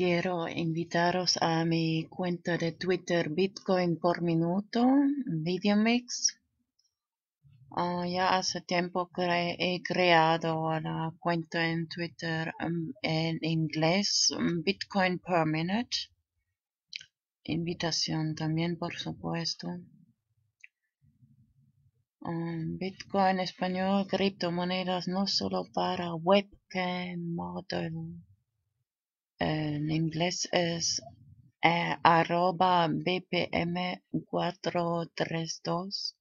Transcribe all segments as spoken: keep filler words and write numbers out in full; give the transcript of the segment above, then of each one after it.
quiero invitaros a mi cuenta de Twitter Bitcoin por minuto, Videomix. Uh, ya hace tiempo que he creado la cuenta en Twitter um, en inglés, um, Bitcoin per minute. Invitación también, por supuesto. Um, Bitcoin español, criptomonedas no solo para webcam model. En inglés es eh, arroba B P M cuatrocientos treinta y dos.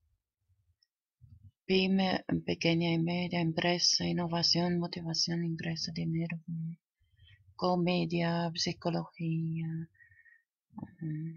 Pyme, pequeña y media empresa, innovación, motivación, ingreso, dinero, comedia, psicología. Uh,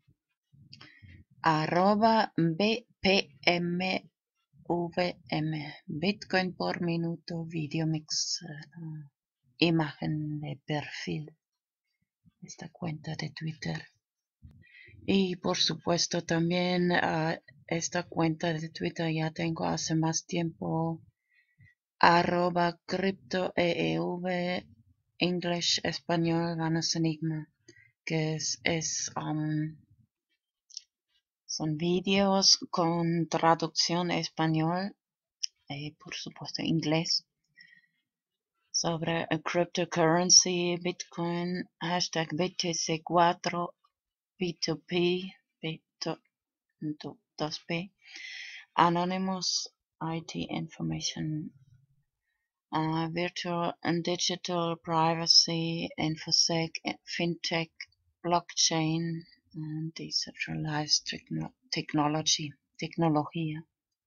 arroba B P M V M, Bitcoin por minuto, video mix, uh, imagen de perfil, esta cuenta de Twitter. Y por supuesto también uh, esta cuenta de Twitter ya tengo hace más tiempo, arroba cripto E E V, English, español, ganas enigma, que es, es um, son vídeos con traducción español y por supuesto inglés sobre cryptocurrency, Bitcoin, hashtag B T C cuatro, P dos P, P dos P, Anonymous, I T information, uh, virtual and digital privacy, InfoSec, FinTech, blockchain, and decentralized techno technology, tecnología.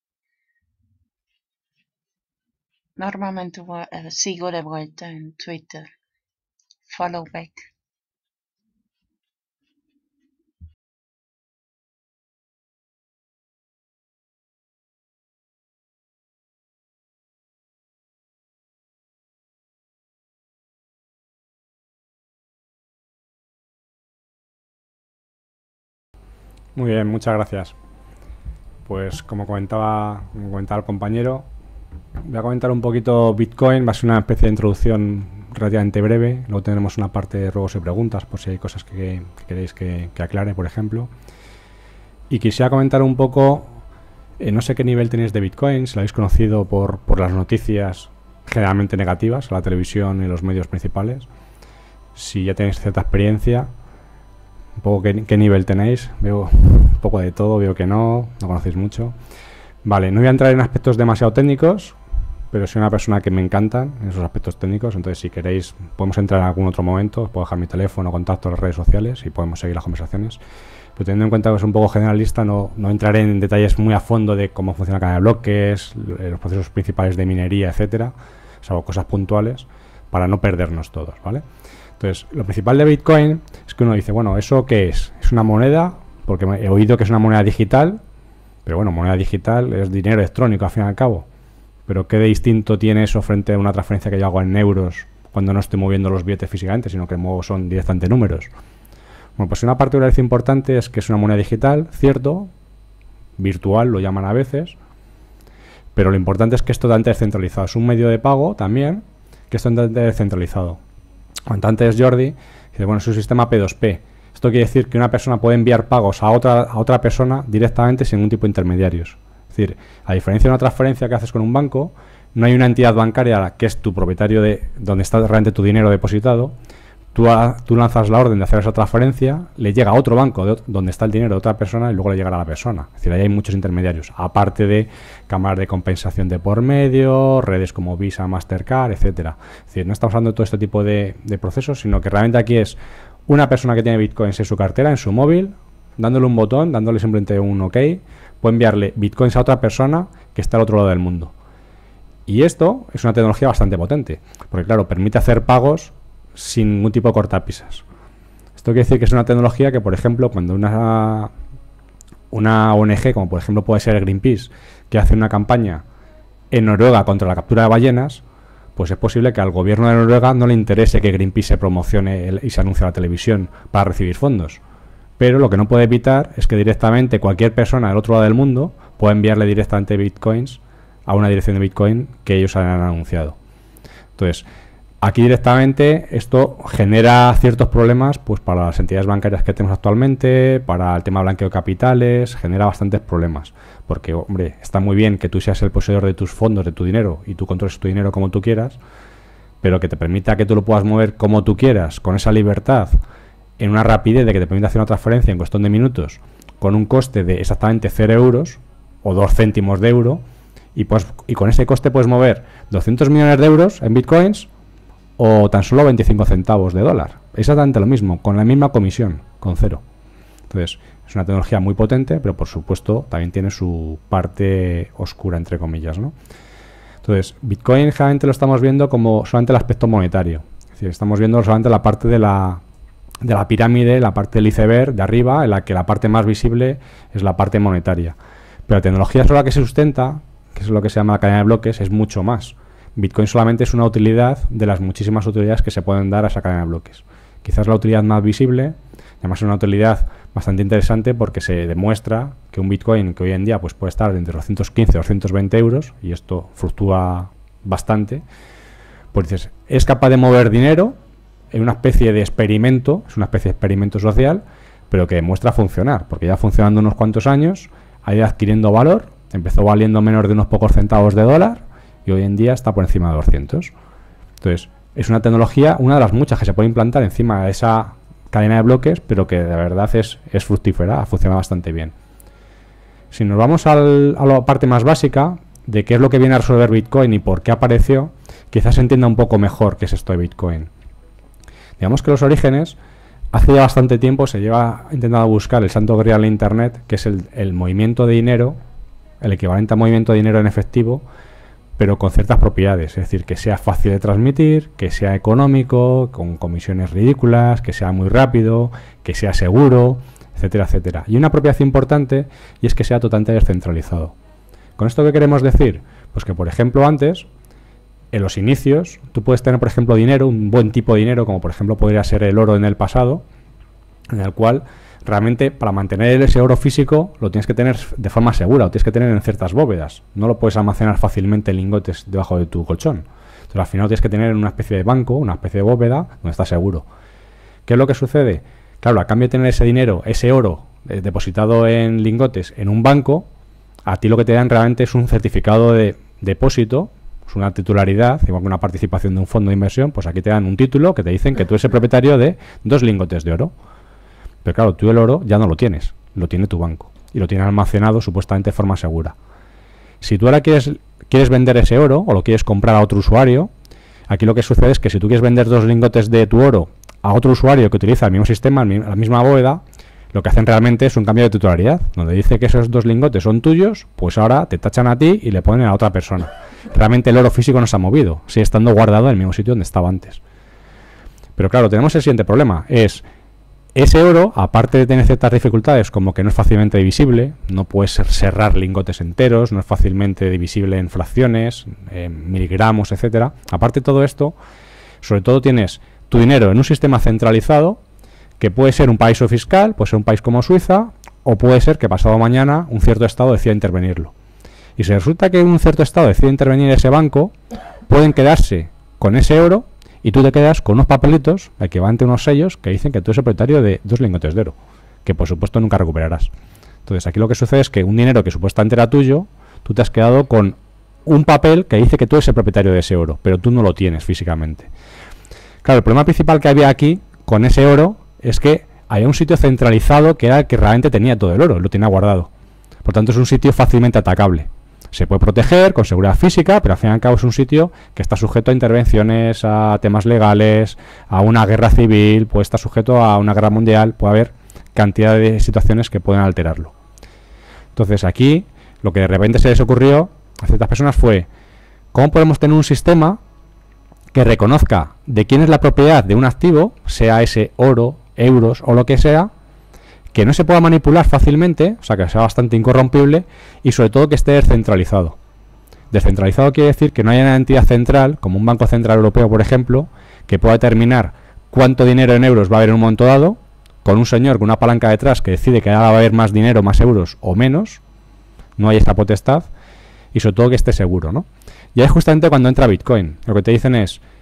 Normalmente uh, sigo de vuelta en Twitter. Follow back. Muy bien, muchas gracias. Pues como comentaba, como comentaba el compañero, voy a comentar un poquito Bitcoin. Va a ser una especie de introducción relativamente breve. Luego tenemos una parte de ruegos y preguntas, por si hay cosas que, que queréis que, que aclare, por ejemplo. Y quisiera comentar un poco, eh, no sé qué nivel tenéis de Bitcoin, si lo habéis conocido por, por las noticias generalmente negativas, la televisión y los medios principales. Si ya tenéis cierta experiencia, un poco qué, qué nivel tenéis. Veo un poco de todo, veo que no, no conocéis mucho. Vale, no voy a entrar en aspectos demasiado técnicos, pero soy una persona que me encantan en esos aspectos técnicos, entonces si queréis podemos entrar en algún otro momento, os puedo dejar mi teléfono, contacto en las redes sociales y podemos seguir las conversaciones. Pero teniendo en cuenta que es un poco generalista, no, no entraré en detalles muy a fondo de cómo funciona la cadena de bloques, los procesos principales de minería, etcétera, salvo cosas puntuales, para no perdernos todos, ¿vale? Entonces, lo principal de Bitcoin es que uno dice, bueno, ¿eso qué es? ¿Es una moneda? Porque he oído que es una moneda digital, pero bueno, moneda digital es dinero electrónico al fin y al cabo. Pero ¿qué de distinto tiene eso frente a una transferencia que yo hago en euros cuando no estoy moviendo los billetes físicamente, sino que muevo son directamente números? Bueno, pues una particularidad importante es que es una moneda digital, cierto, virtual lo llaman a veces, pero lo importante es que es totalmente descentralizado. Es un medio de pago también que es totalmente descentralizado. Comentante es Jordi, dice, bueno, es un sistema P dos P. Esto quiere decir que una persona puede enviar pagos a otra, a otra persona directamente sin ningún tipo de intermediarios. Es decir, a diferencia de una transferencia que haces con un banco, no hay una entidad bancaria que es tu propietario de donde está realmente tu dinero depositado. Tú, a, tú lanzas la orden de hacer esa transferencia, le llega a otro banco de, donde está el dinero de otra persona y luego le llegará a la persona. Es decir, ahí hay muchos intermediarios, aparte de cámaras de compensación de por medio, redes como Visa, Mastercard, etcétera. Es decir, no estamos hablando de todo este tipo de, de procesos, sino que realmente aquí es una persona que tiene bitcoins en su cartera, en su móvil, dándole un botón, dándole simplemente un OK, puede enviarle bitcoins a otra persona que está al otro lado del mundo. Y esto es una tecnología bastante potente, porque claro, permite hacer pagos sin ningún tipo de cortapisas. Esto quiere decir que es una tecnología que, por ejemplo, cuando una, una O N G, como por ejemplo puede ser Greenpeace, que hace una campaña en Noruega contra la captura de ballenas, pues es posible que al gobierno de Noruega no le interese que Greenpeace se promocione el, y se anuncie a la televisión para recibir fondos. Pero lo que no puede evitar es que directamente cualquier persona del otro lado del mundo pueda enviarle directamente bitcoins a una dirección de Bitcoin que ellos han anunciado. Entonces, Aquí directamente esto genera ciertos problemas pues para las entidades bancarias que tenemos actualmente, para el tema blanqueo de capitales, genera bastantes problemas. Porque, hombre, está muy bien que tú seas el poseedor de tus fondos, de tu dinero, y tú controles tu dinero como tú quieras, pero que te permita que tú lo puedas mover como tú quieras, con esa libertad, en una rapidez de que te permita hacer una transferencia en cuestión de minutos, con un coste de exactamente cero euros o dos céntimos de euro, y, pues, y con ese coste puedes mover doscientos millones de euros en bitcoins o tan solo veinticinco centavos de dólar. Exactamente lo mismo, con la misma comisión, con cero. Entonces, es una tecnología muy potente, pero por supuesto también tiene su parte oscura, entre comillas, ¿no? Entonces, Bitcoin generalmente lo estamos viendo como solamente el aspecto monetario. Es decir, estamos viendo solamente la parte de la, de la pirámide, la parte del iceberg de arriba, en la que la parte más visible es la parte monetaria. Pero la tecnología sobre la que se sustenta, que es lo que se llama la cadena de bloques, es mucho más. Bitcoin solamente es una utilidad de las muchísimas utilidades que se pueden dar a esa cadena de bloques. Quizás la utilidad más visible, además es una utilidad bastante interesante porque se demuestra que un Bitcoin que hoy en día pues puede estar entre doscientos quince y doscientos veinte euros, y esto fluctúa bastante, pues dices, es capaz de mover dinero en una especie de experimento, es una especie de experimento social, pero que demuestra funcionar, porque ya funcionando unos cuantos años, ha ido adquiriendo valor, empezó valiendo menos de unos pocos centavos de dólar, y hoy en día está por encima de doscientos. Entonces, es una tecnología, una de las muchas que se puede implantar encima de esa cadena de bloques, pero que de verdad es, es fructífera, funciona bastante bien. Si nos vamos al, a la parte más básica, de qué es lo que viene a resolver Bitcoin y por qué apareció, quizás se entienda un poco mejor qué es esto de Bitcoin. Digamos que los orígenes, hace ya bastante tiempo se lleva intentando buscar el santo grial en Internet, que es el, el movimiento de dinero, el equivalente a movimiento de dinero en efectivo, pero con ciertas propiedades, es decir, que sea fácil de transmitir, que sea económico, con comisiones ridículas, que sea muy rápido, que sea seguro, etcétera, etcétera. Y una propiedad importante, y es que sea totalmente descentralizado. ¿Con esto qué queremos decir? Pues que, por ejemplo, antes, en los inicios, tú puedes tener, por ejemplo, dinero, un buen tipo de dinero, como por ejemplo podría ser el oro en el pasado, en el cual realmente para mantener ese oro físico lo tienes que tener de forma segura, lo tienes que tener en ciertas bóvedas. No lo puedes almacenar fácilmente en lingotes debajo de tu colchón. Entonces al final lo tienes que tener en una especie de banco, una especie de bóveda donde está seguro. ¿Qué es lo que sucede? Claro, a cambio de tener ese dinero, ese oro eh, depositado en lingotes en un banco, a ti lo que te dan realmente es un certificado de depósito, es una titularidad, igual que una participación de un fondo de inversión, pues aquí te dan un título que te dicen que tú eres el propietario de dos lingotes de oro. Pero claro, tú el oro ya no lo tienes, lo tiene tu banco y lo tiene almacenado supuestamente de forma segura. Si tú ahora quieres, quieres vender ese oro o lo quieres comprar a otro usuario, aquí lo que sucede es que si tú quieres vender dos lingotes de tu oro a otro usuario que utiliza el mismo sistema, la misma bóveda, lo que hacen realmente es un cambio de titularidad, donde dice que esos dos lingotes son tuyos, pues ahora te tachan a ti y le ponen a otra persona. Realmente el oro físico no se ha movido, sigue estando guardado en el mismo sitio donde estaba antes. Pero claro, tenemos el siguiente problema, es ese oro, aparte de tener ciertas dificultades, como que no es fácilmente divisible, no puedes cerrar lingotes enteros, no es fácilmente divisible en fracciones, en miligramos, etcétera. Aparte de todo esto, sobre todo tienes tu dinero en un sistema centralizado, que puede ser un paraíso fiscal, puede ser un país como Suiza, o puede ser que pasado mañana un cierto estado decida intervenirlo. Y si resulta que un cierto estado decide intervenir ese banco, pueden quedarse con ese oro y tú te quedas con unos papelitos, equivalente a unos sellos, que dicen que tú eres el propietario de dos lingotes de oro, que por supuesto nunca recuperarás. Entonces aquí lo que sucede es que un dinero que supuestamente era tuyo, tú te has quedado con un papel que dice que tú eres el propietario de ese oro, pero tú no lo tienes físicamente. Claro, el problema principal que había aquí con ese oro es que había un sitio centralizado que era el que realmente tenía todo el oro, lo tenía guardado. Por tanto, es un sitio fácilmente atacable. Se puede proteger con seguridad física, pero al fin y al cabo es un sitio que está sujeto a intervenciones, a temas legales, a una guerra civil, puede estar sujeto a una guerra mundial, puede haber cantidad de situaciones que pueden alterarlo. Entonces aquí, lo que de repente se les ocurrió a ciertas personas fue, ¿cómo podemos tener un sistema que reconozca de quién es la propiedad de un activo, sea ese oro, euros o lo que sea, que no se pueda manipular fácilmente, o sea, que sea bastante incorrompible y sobre todo que esté descentralizado? Descentralizado quiere decir que no haya una entidad central, como un Banco Central Europeo, por ejemplo, que pueda determinar cuánto dinero en euros va a haber en un momento dado, con un señor con una palanca detrás que decide que ahora va a haber más dinero, más euros o menos, no hay esa potestad, y sobre todo que esté seguro, ¿no? Y ahí es justamente cuando entra Bitcoin. Lo que te dicen es,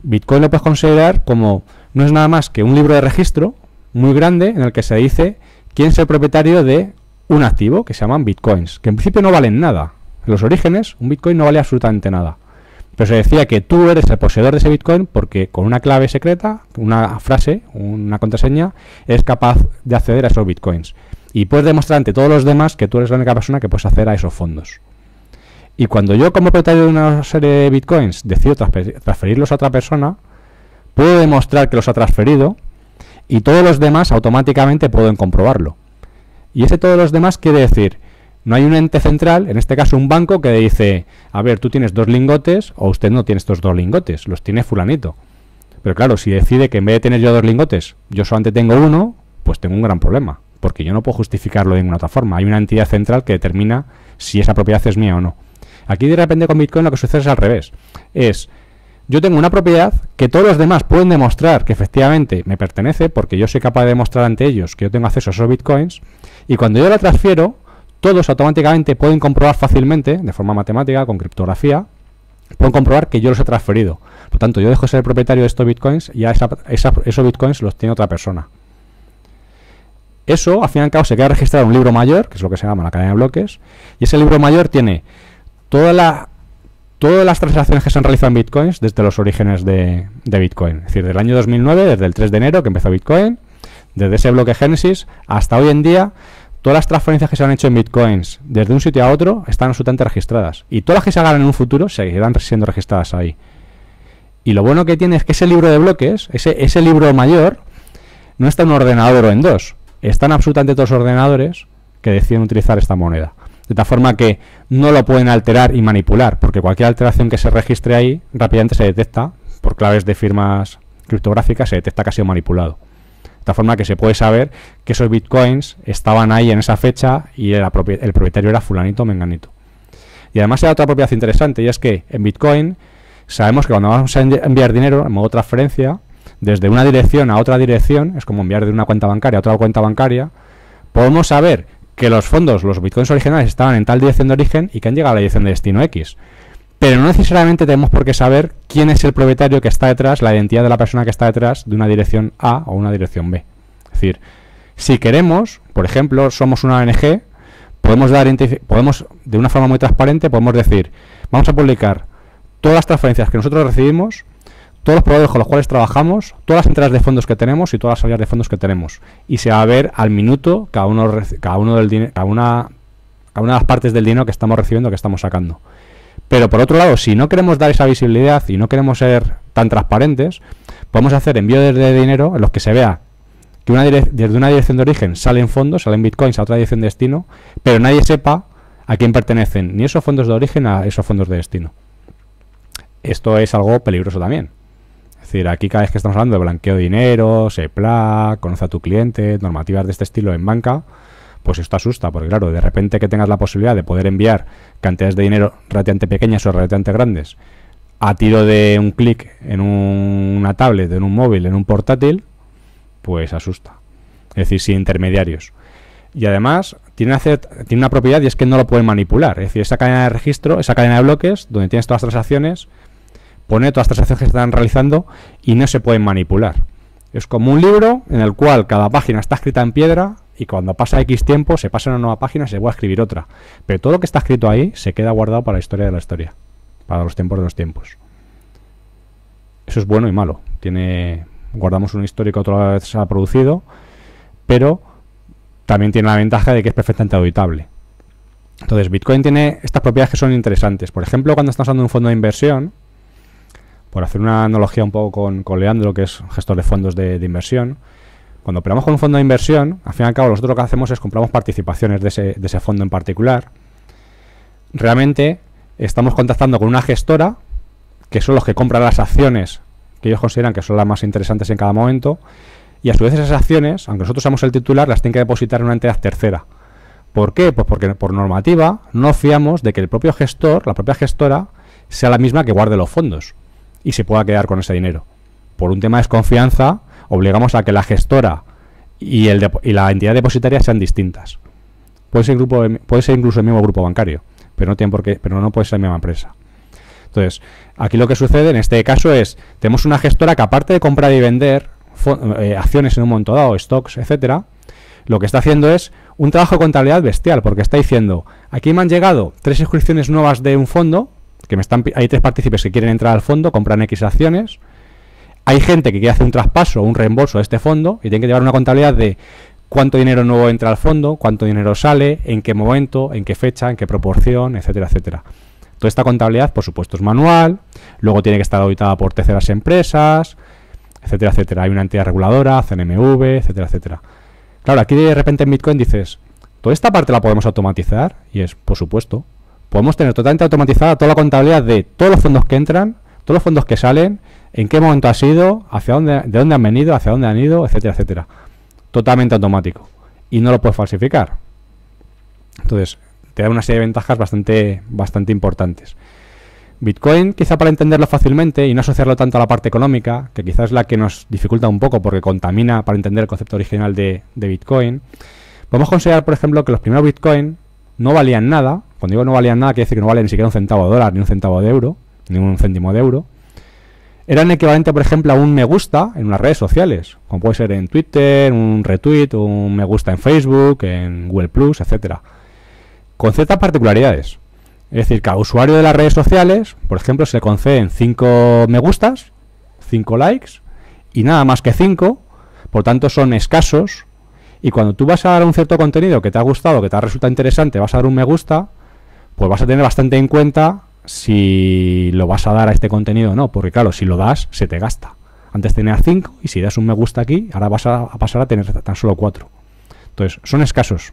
Bitcoin lo puedes considerar como, no es nada más que un libro de registro muy grande en el que se dice quién es el propietario de un activo que se llaman bitcoins, que en principio no valen nada. En los orígenes, un bitcoin no vale absolutamente nada. Pero se decía que tú eres el poseedor de ese bitcoin porque con una clave secreta, una frase, una contraseña, eres capaz de acceder a esos bitcoins. Y puedes demostrar ante todos los demás que tú eres la única persona que puedes acceder a esos fondos. Y cuando yo, como propietario de una serie de bitcoins, decido transferirlos a otra persona, puedo demostrar que los ha transferido y todos los demás automáticamente pueden comprobarlo. Y ese todos los demás quiere decir, no hay un ente central, en este caso un banco, que dice, a ver, tú tienes dos lingotes o usted no tiene estos dos lingotes, los tiene fulanito. Pero claro, si decide que en vez de tener yo dos lingotes, yo solamente tengo uno, pues tengo un gran problema, porque yo no puedo justificarlo de ninguna otra forma. Hay una entidad central que determina si esa propiedad es mía o no. Aquí de repente con Bitcoin lo que sucede es al revés. Es, yo tengo una propiedad que todos los demás pueden demostrar que efectivamente me pertenece, porque yo soy capaz de demostrar ante ellos que yo tengo acceso a esos Bitcoins, y cuando yo la transfiero, todos automáticamente pueden comprobar fácilmente, de forma matemática, con criptografía, pueden comprobar que yo los he transferido. Por lo tanto, yo dejo de ser el propietario de estos Bitcoins y ya esa, esa, esos Bitcoins los tiene otra persona. Eso, al fin y al cabo, se queda registrado en un libro mayor, que es lo que se llama la cadena de bloques, y ese libro mayor tiene toda la, todas las transacciones que se han realizado en Bitcoins desde los orígenes de, de Bitcoin. Es decir, desde el año dos mil nueve, desde el tres de enero que empezó Bitcoin, desde ese bloque Génesis hasta hoy en día, todas las transferencias que se han hecho en Bitcoins desde un sitio a otro están absolutamente registradas. Y todas las que se hagan en un futuro seguirán siendo registradas ahí. Y lo bueno que tiene es que ese libro de bloques, ese, ese libro mayor, no está en un ordenador o en dos. Están absolutamente todos los ordenadores que deciden utilizar esta moneda. De tal forma que no lo pueden alterar y manipular, porque cualquier alteración que se registre ahí rápidamente se detecta, por claves de firmas criptográficas, se detecta que ha sido manipulado. De tal forma que se puede saber que esos bitcoins estaban ahí en esa fecha y el, el propietario era fulanito o menganito. Y además hay otra propiedad interesante, y es que en Bitcoin sabemos que cuando vamos a enviar dinero en modo transferencia, desde una dirección a otra dirección, es como enviar de una cuenta bancaria a otra cuenta bancaria, podemos saber que los fondos, los bitcoins originales estaban en tal dirección de origen y que han llegado a la dirección de destino X. Pero no necesariamente tenemos por qué saber quién es el propietario que está detrás, la identidad de la persona que está detrás de una dirección A o una dirección B. Es decir, si queremos, por ejemplo, somos una O N G, podemos dar podemos de una forma muy transparente, podemos decir, vamos a publicar todas las transferencias que nosotros recibimos, todos los proveedores con los cuales trabajamos, todas las entradas de fondos que tenemos y todas las salidas de fondos que tenemos. Y se va a ver al minuto cada uno, cada uno del dinero, cada una, cada una de las partes del dinero que estamos recibiendo, que estamos sacando. Pero por otro lado, si no queremos dar esa visibilidad y no queremos ser tan transparentes, podemos hacer envíos de dinero en los que se vea que una desde una dirección de origen salen fondos, salen bitcoins a otra dirección de destino, pero nadie sepa a quién pertenecen ni esos fondos de origen a esos fondos de destino. Esto es algo peligroso también. Es decir, aquí cada vez que estamos hablando de blanqueo de dinero, S E P L A, conoce a tu cliente, normativas de este estilo en banca, pues esto asusta, porque claro, de repente que tengas la posibilidad de poder enviar cantidades de dinero relativamente pequeñas o relativamente grandes a tiro de un clic en un, una tablet, en un móvil, en un portátil, pues asusta. Es decir, sin intermediarios. Y además tiene, hacer, tiene una propiedad, y es que no lo pueden manipular. Es decir, esa cadena de registro, esa cadena de bloques, donde tienes todas las transacciones, pone todas las transacciones que se están realizando y no se pueden manipular. Es como un libro en el cual cada página está escrita en piedra y cuando pasa X tiempo se pasa a una nueva página y se vuelve a escribir otra. Pero todo lo que está escrito ahí se queda guardado para la historia de la historia, para los tiempos de los tiempos. Eso es bueno y malo. Tiene, guardamos un histórico que otra vez se ha producido, pero también tiene la ventaja de que es perfectamente auditable. Entonces, Bitcoin tiene estas propiedades que son interesantes. Por ejemplo, cuando estamos usando un fondo de inversión, por hacer una analogía un poco con, con Leandro, que es gestor de fondos de, de inversión, cuando operamos con un fondo de inversión, al fin y al cabo nosotros lo que hacemos es compramos participaciones de ese, de ese fondo en particular. Realmente estamos contactando con una gestora, que son los que compran las acciones que ellos consideran que son las más interesantes en cada momento, y a su vez esas acciones, aunque nosotros seamos el titular, las tienen que depositar en una entidad tercera. ¿Por qué? Pues porque por normativa no fiamos de que el propio gestor, la propia gestora, sea la misma que guarde los fondos y se pueda quedar con ese dinero. Por un tema de desconfianza, obligamos a que la gestora y, el y la entidad depositaria sean distintas. Puede ser, grupo de, puede ser incluso el mismo grupo bancario, pero no, tiene por qué, pero no puede ser la misma empresa. Entonces, aquí lo que sucede en este caso es, tenemos una gestora que aparte de comprar y vender eh, acciones en un momento dado, stocks, etcétera, lo que está haciendo es un trabajo de contabilidad bestial, porque está diciendo, aquí me han llegado tres inscripciones nuevas de un fondo, que me están, hay tres partícipes que quieren entrar al fondo, compran X acciones, hay gente que quiere hacer un traspaso o un reembolso de este fondo y tiene que llevar una contabilidad de cuánto dinero nuevo entra al fondo, cuánto dinero sale, en qué momento, en qué fecha, en qué proporción, etcétera, etcétera. Toda esta contabilidad, por supuesto, es manual, luego tiene que estar auditada por terceras empresas, etcétera, etcétera. Hay una entidad reguladora, C N M V, etcétera, etcétera. Claro, aquí de repente en Bitcoin dices, ¿toda esta parte la podemos automatizar? Y es, por supuesto, podemos tener totalmente automatizada toda la contabilidad de todos los fondos que entran, todos los fondos que salen, en qué momento ha sido, hacia dónde, de dónde han venido, hacia dónde han ido, etcétera, etcétera. Totalmente automático. Y no lo puedes falsificar. Entonces, te da una serie de ventajas bastante, bastante importantes. Bitcoin, quizá para entenderlo fácilmente y no asociarlo tanto a la parte económica, que quizás es la que nos dificulta un poco porque contamina para entender el concepto original de, de Bitcoin, podemos considerar, por ejemplo, que los primeros Bitcoin no valían nada. Cuando digo no valían nada, quiere decir que no valen ni siquiera un centavo de dólar, ni un centavo de euro, ni un céntimo de euro. Eran equivalente, por ejemplo, a un me gusta en unas redes sociales, como puede ser en Twitter, un retweet, un me gusta en Facebook, en Google Plus, etcétera, con ciertas particularidades. Es decir, cada usuario de las redes sociales, por ejemplo, se le conceden cinco me gustas, cinco likes y nada más que cinco, por tanto son escasos. Y cuando tú vas a dar un cierto contenido que te ha gustado, que te ha resultado interesante, vas a dar un me gusta, pues vas a tener bastante en cuenta si lo vas a dar a este contenido o no, porque claro, si lo das, se te gasta. Antes tenías cinco y si das un me gusta aquí, ahora vas a, a pasar a tener tan solo cuatro. Entonces, son escasos.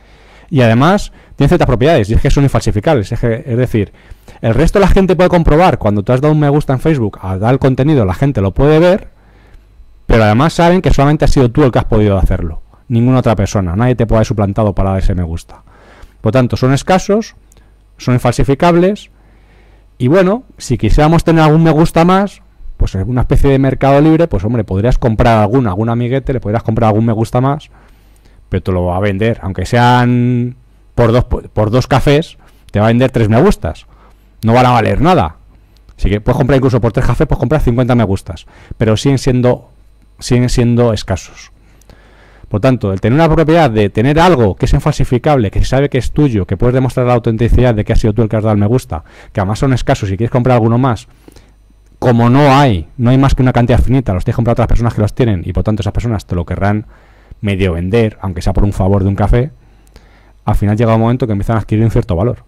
Y además, tienen ciertas propiedades, y es que son infalsificables. Es, que, es decir, el resto de la gente puede comprobar cuando tú has dado un me gusta en Facebook, al dar el contenido, la gente lo puede ver, pero además saben que solamente has sido tú el que has podido hacerlo. Ninguna otra persona, nadie te puede haber suplantado para dar ese me gusta. Por tanto, son escasos, son infalsificables. Y bueno, si quisiéramos tener algún me gusta más, pues en una especie de mercado libre, pues hombre, podrías comprar alguna, algún amiguete, le podrías comprar algún me gusta más, pero te lo va a vender, aunque sean por dos, por dos cafés, te va a vender tres me gustas. No van a valer nada. Así que puedes comprar incluso por tres cafés, puedes comprar cincuenta me gustas, pero siguen siendo, siguen siendo escasos. Por tanto, el tener una propiedad de tener algo que es infalsificable, que se sabe que es tuyo, que puedes demostrar la autenticidad de que has sido tú el que has dado el me gusta, que además son escasos y quieres comprar alguno más, como no hay, no hay más que una cantidad finita, los tienes que comprar otras personas que los tienen y por tanto esas personas te lo querrán medio vender, aunque sea por un favor de un café, al final llega un momento que empiezan a adquirir un cierto valor.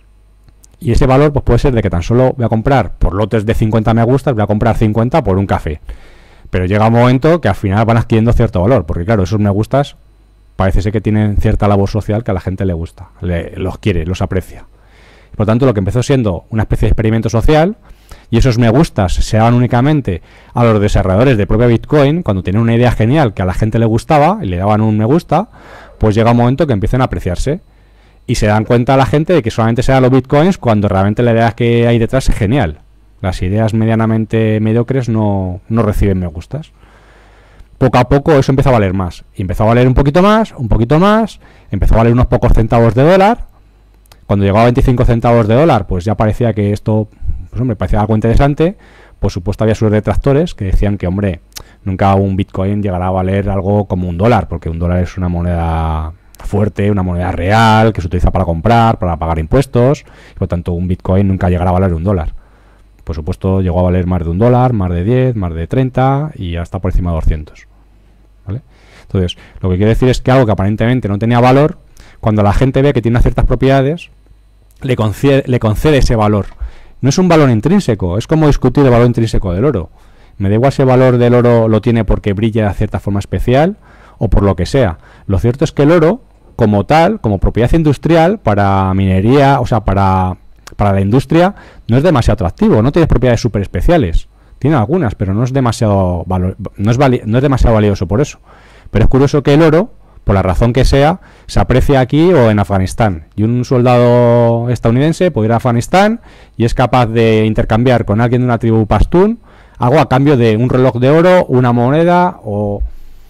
Y ese valor pues puede ser de que tan solo voy a comprar por lotes de cincuenta me gustas, voy a comprar cincuenta por un café. Pero llega un momento que al final van adquiriendo cierto valor, porque claro, esos me gustas parece ser que tienen cierta labor social que a la gente le gusta, le, los quiere, los aprecia. Por tanto, lo que empezó siendo una especie de experimento social, y esos me gustas se daban únicamente a los desarrolladores de propia Bitcoin, cuando tenían una idea genial que a la gente le gustaba y le daban un me gusta, pues llega un momento que empiezan a apreciarse. Y se dan cuenta a la gente de que solamente se dan los Bitcoins cuando realmente la idea que hay detrás es genial. Las ideas medianamente mediocres no, no reciben me gustas. Poco a poco eso empezó a valer más. Y empezó a valer un poquito más, un poquito más. Empezó a valer unos pocos centavos de dólar. Cuando llegó a veinticinco centavos de dólar, pues ya parecía que esto, pues hombre, parecía algo interesante. Por supuesto había sus detractores que decían que, hombre, nunca un Bitcoin llegará a valer algo como un dólar, porque un dólar es una moneda fuerte, una moneda real, que se utiliza para comprar, para pagar impuestos. Y por tanto un Bitcoin nunca llegará a valer un dólar. Por supuesto, llegó a valer más de un dólar, más de diez, más de treinta y hasta por encima de doscientos. ¿Vale? Entonces, lo que quiere decir es que algo que aparentemente no tenía valor, cuando la gente ve que tiene ciertas propiedades, le concede, le concede ese valor. No es un valor intrínseco, es como discutir el valor intrínseco del oro. Me da igual si el valor del oro lo tiene porque brilla de cierta forma especial o por lo que sea. Lo cierto es que el oro, como tal, como propiedad industrial, para minería, o sea, para... para la industria, no es demasiado atractivo, no tiene propiedades súper especiales. Tiene algunas, pero no es demasiado valor, no es, vali no es demasiado valioso por eso. Pero es curioso que el oro, por la razón que sea, se aprecia aquí o en Afganistán. Y un soldado estadounidense puede ir a Afganistán y es capaz de intercambiar con alguien de una tribu pastún algo a cambio de un reloj de oro, una moneda o,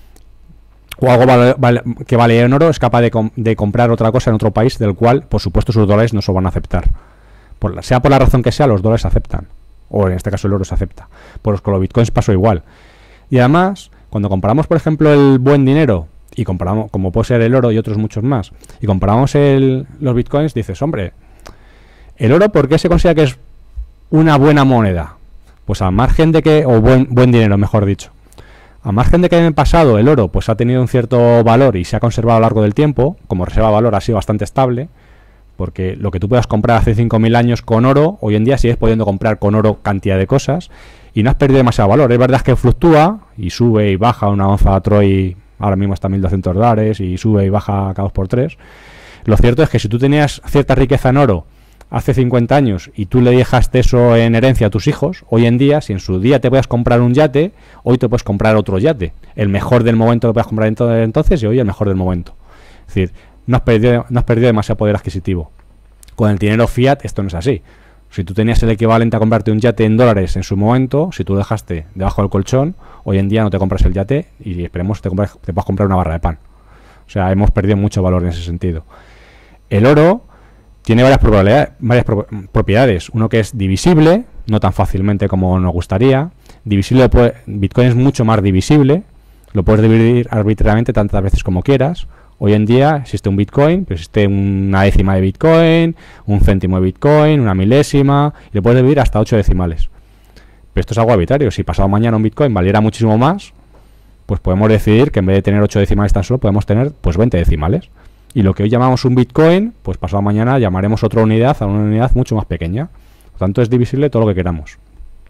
o algo vale, vale, que vale en oro, es capaz de, com de comprar otra cosa en otro país del cual, por supuesto, sus dólares no se van a aceptar. Por la, sea por la razón que sea, los dólares se aceptan. O en este caso el oro se acepta. Pues con los bitcoins pasó igual. Y además, cuando comparamos, por ejemplo, el buen dinero, y comparamos, como puede ser el oro y otros muchos más, y comparamos el, los bitcoins, dices, hombre, el oro, ¿por qué se considera que es una buena moneda? Pues al margen de que, o buen, buen dinero, mejor dicho, a margen de que en el pasado el oro pues ha tenido un cierto valor y se ha conservado a lo largo del tiempo, como reserva de valor ha sido bastante estable, porque lo que tú puedas comprar hace cinco mil años con oro, hoy en día sigues pudiendo comprar con oro cantidad de cosas y no has perdido demasiado valor. Es verdad que fluctúa y sube y baja. Una onza Troy ahora mismo está a mil doscientos dólares y sube y baja cada dos por tres. Lo cierto es que si tú tenías cierta riqueza en oro hace cincuenta años y tú le dejaste eso en herencia a tus hijos, hoy en día, si en su día te puedes comprar un yate, hoy te puedes comprar otro yate. El mejor del momento que puedas comprar entonces y hoy el mejor del momento. Es decir, no has perdido, no has perdido demasiado poder adquisitivo. Con el dinero fiat esto no es así. Si tú tenías el equivalente a comprarte un yate en dólares en su momento, si tú lo dejaste debajo del colchón, hoy en día no te compras el yate y esperemos te, compras, te puedas comprar una barra de pan. O sea, hemos perdido mucho valor en ese sentido. El oro tiene varias propiedades, varias pro propiedades. Uno que es divisible, no tan fácilmente como nos gustaría. Divisible, puede, Bitcoin es mucho más divisible. Lo puedes dividir arbitrariamente tantas veces como quieras. Hoy en día existe un Bitcoin, pero existe una décima de Bitcoin, un céntimo de Bitcoin, una milésima, y lo puedes dividir hasta ocho decimales. Pero esto es algo arbitrario. Si pasado mañana un Bitcoin valiera muchísimo más, pues podemos decidir que en vez de tener ocho decimales tan solo, podemos tener pues veinte decimales. Y lo que hoy llamamos un Bitcoin, pues pasado mañana llamaremos otra unidad a una unidad mucho más pequeña. Por lo tanto, es divisible todo lo que queramos.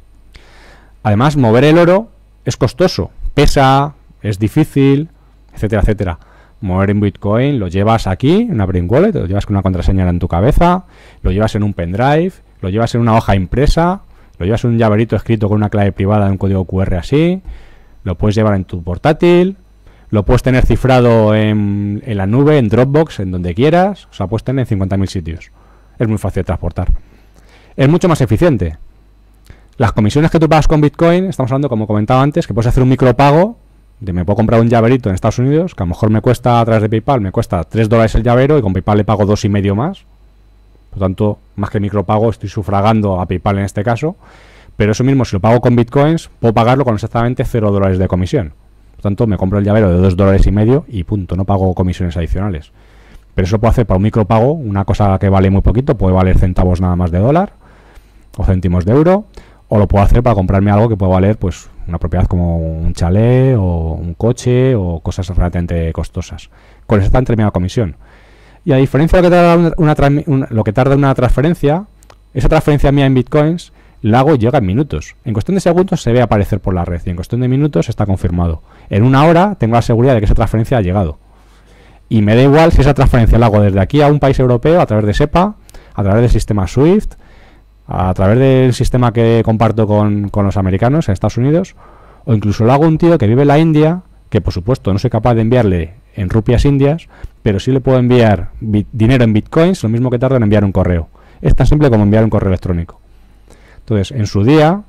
Además, mover el oro es costoso, pesa, es difícil, etcétera, etcétera. Mover en Bitcoin lo llevas aquí, en una Brain Wallet, lo llevas con una contraseña en tu cabeza, lo llevas en un pendrive, lo llevas en una hoja impresa, lo llevas en un llaverito escrito con una clave privada en un código Q R así, lo puedes llevar en tu portátil, lo puedes tener cifrado en, en la nube, en Dropbox, en donde quieras, o sea, puedes tener en cincuenta mil sitios. Es muy fácil de transportar. Es mucho más eficiente. Las comisiones que tú pagas con Bitcoin, estamos hablando, como comentaba antes, que puedes hacer un micropago. De me puedo comprar un llaverito en Estados Unidos, que a lo mejor me cuesta a través de PayPal, me cuesta tres dólares el llavero y con PayPal le pago dos y medio más. Por lo tanto, más que micropago, estoy sufragando a PayPal en este caso. Pero eso mismo, si lo pago con Bitcoins, puedo pagarlo con exactamente cero dólares de comisión. Por tanto, me compro el llavero de dos dólares y medio y punto, no pago comisiones adicionales. Pero eso puedo hacer para un micropago, una cosa que vale muy poquito, puede valer centavos nada más de dólar o céntimos de euro. O lo puedo hacer para comprarme algo que puede valer pues una propiedad como un chalet o un coche o cosas relativamente costosas, con esa tan determinada comisión. Y a diferencia de lo que tarda una, una, una, lo que tarda una transferencia, esa transferencia mía en Bitcoins la hago y llega en minutos. En cuestión de segundos se ve aparecer por la red y en cuestión de minutos está confirmado. En una hora tengo la seguridad de que esa transferencia ha llegado. Y me da igual si esa transferencia la hago desde aquí a un país europeo a través de SEPA, a través del sistema SWIFT, a través del sistema que comparto con, con los americanos en Estados Unidos, o incluso lo hago un tío que vive en la India, que por supuesto no soy capaz de enviarle en rupias indias, pero sí le puedo enviar dinero en bitcoins, lo mismo que tarda en enviar un correo. Es tan simple como enviar un correo electrónico. Entonces, en su día,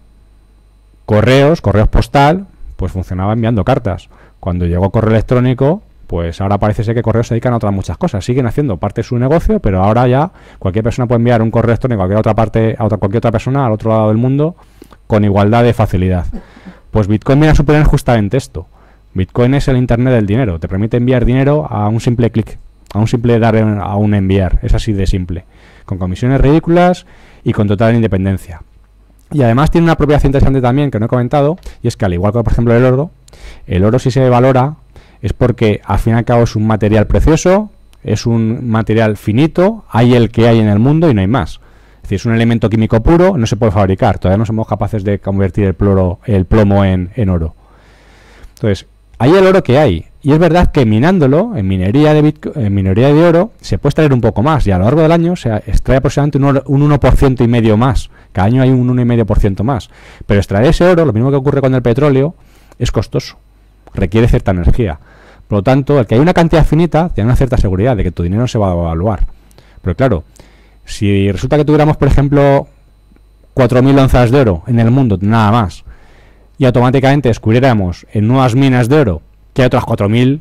correos, correos postal, pues funcionaba enviando cartas. Cuando llegó correo electrónico, pues ahora parece ser que correos se dedican a otras muchas cosas. Siguen haciendo parte de su negocio, pero ahora ya cualquier persona puede enviar un correo electrónico a cualquier otra parte, a otra, cualquier otra persona al otro lado del mundo con igualdad de facilidad. Pues Bitcoin viene a suponer justamente esto. Bitcoin es el internet del dinero. Te permite enviar dinero a un simple clic, a un simple dar a un enviar. Es así de simple. Con comisiones ridículas y con total independencia. Y además tiene una propiedad interesante también que no he comentado, y es que al igual que por ejemplo el oro, el oro si se valora es porque al fin y al cabo es un material precioso, es un material finito, hay el que hay en el mundo y no hay más. Es decir, es un elemento químico puro, no se puede fabricar, todavía no somos capaces de convertir el, ploro, el plomo en, en oro. Entonces, hay el oro que hay, y es verdad que minándolo, en minería de Bitcoin, en minería de oro, se puede extraer un poco más, y a lo largo del año se extrae aproximadamente un, un uno por ciento y medio más, cada año hay un uno coma cinco por ciento más. Pero extraer ese oro, lo mismo que ocurre con el petróleo, es costoso, requiere cierta energía. Por lo tanto, el que hay una cantidad finita, tiene una cierta seguridad de que tu dinero se va a evaluar. Pero claro, si resulta que tuviéramos, por ejemplo, cuatro mil onzas de oro en el mundo, nada más, y automáticamente descubriéramos en nuevas minas de oro que hay otras cuatro mil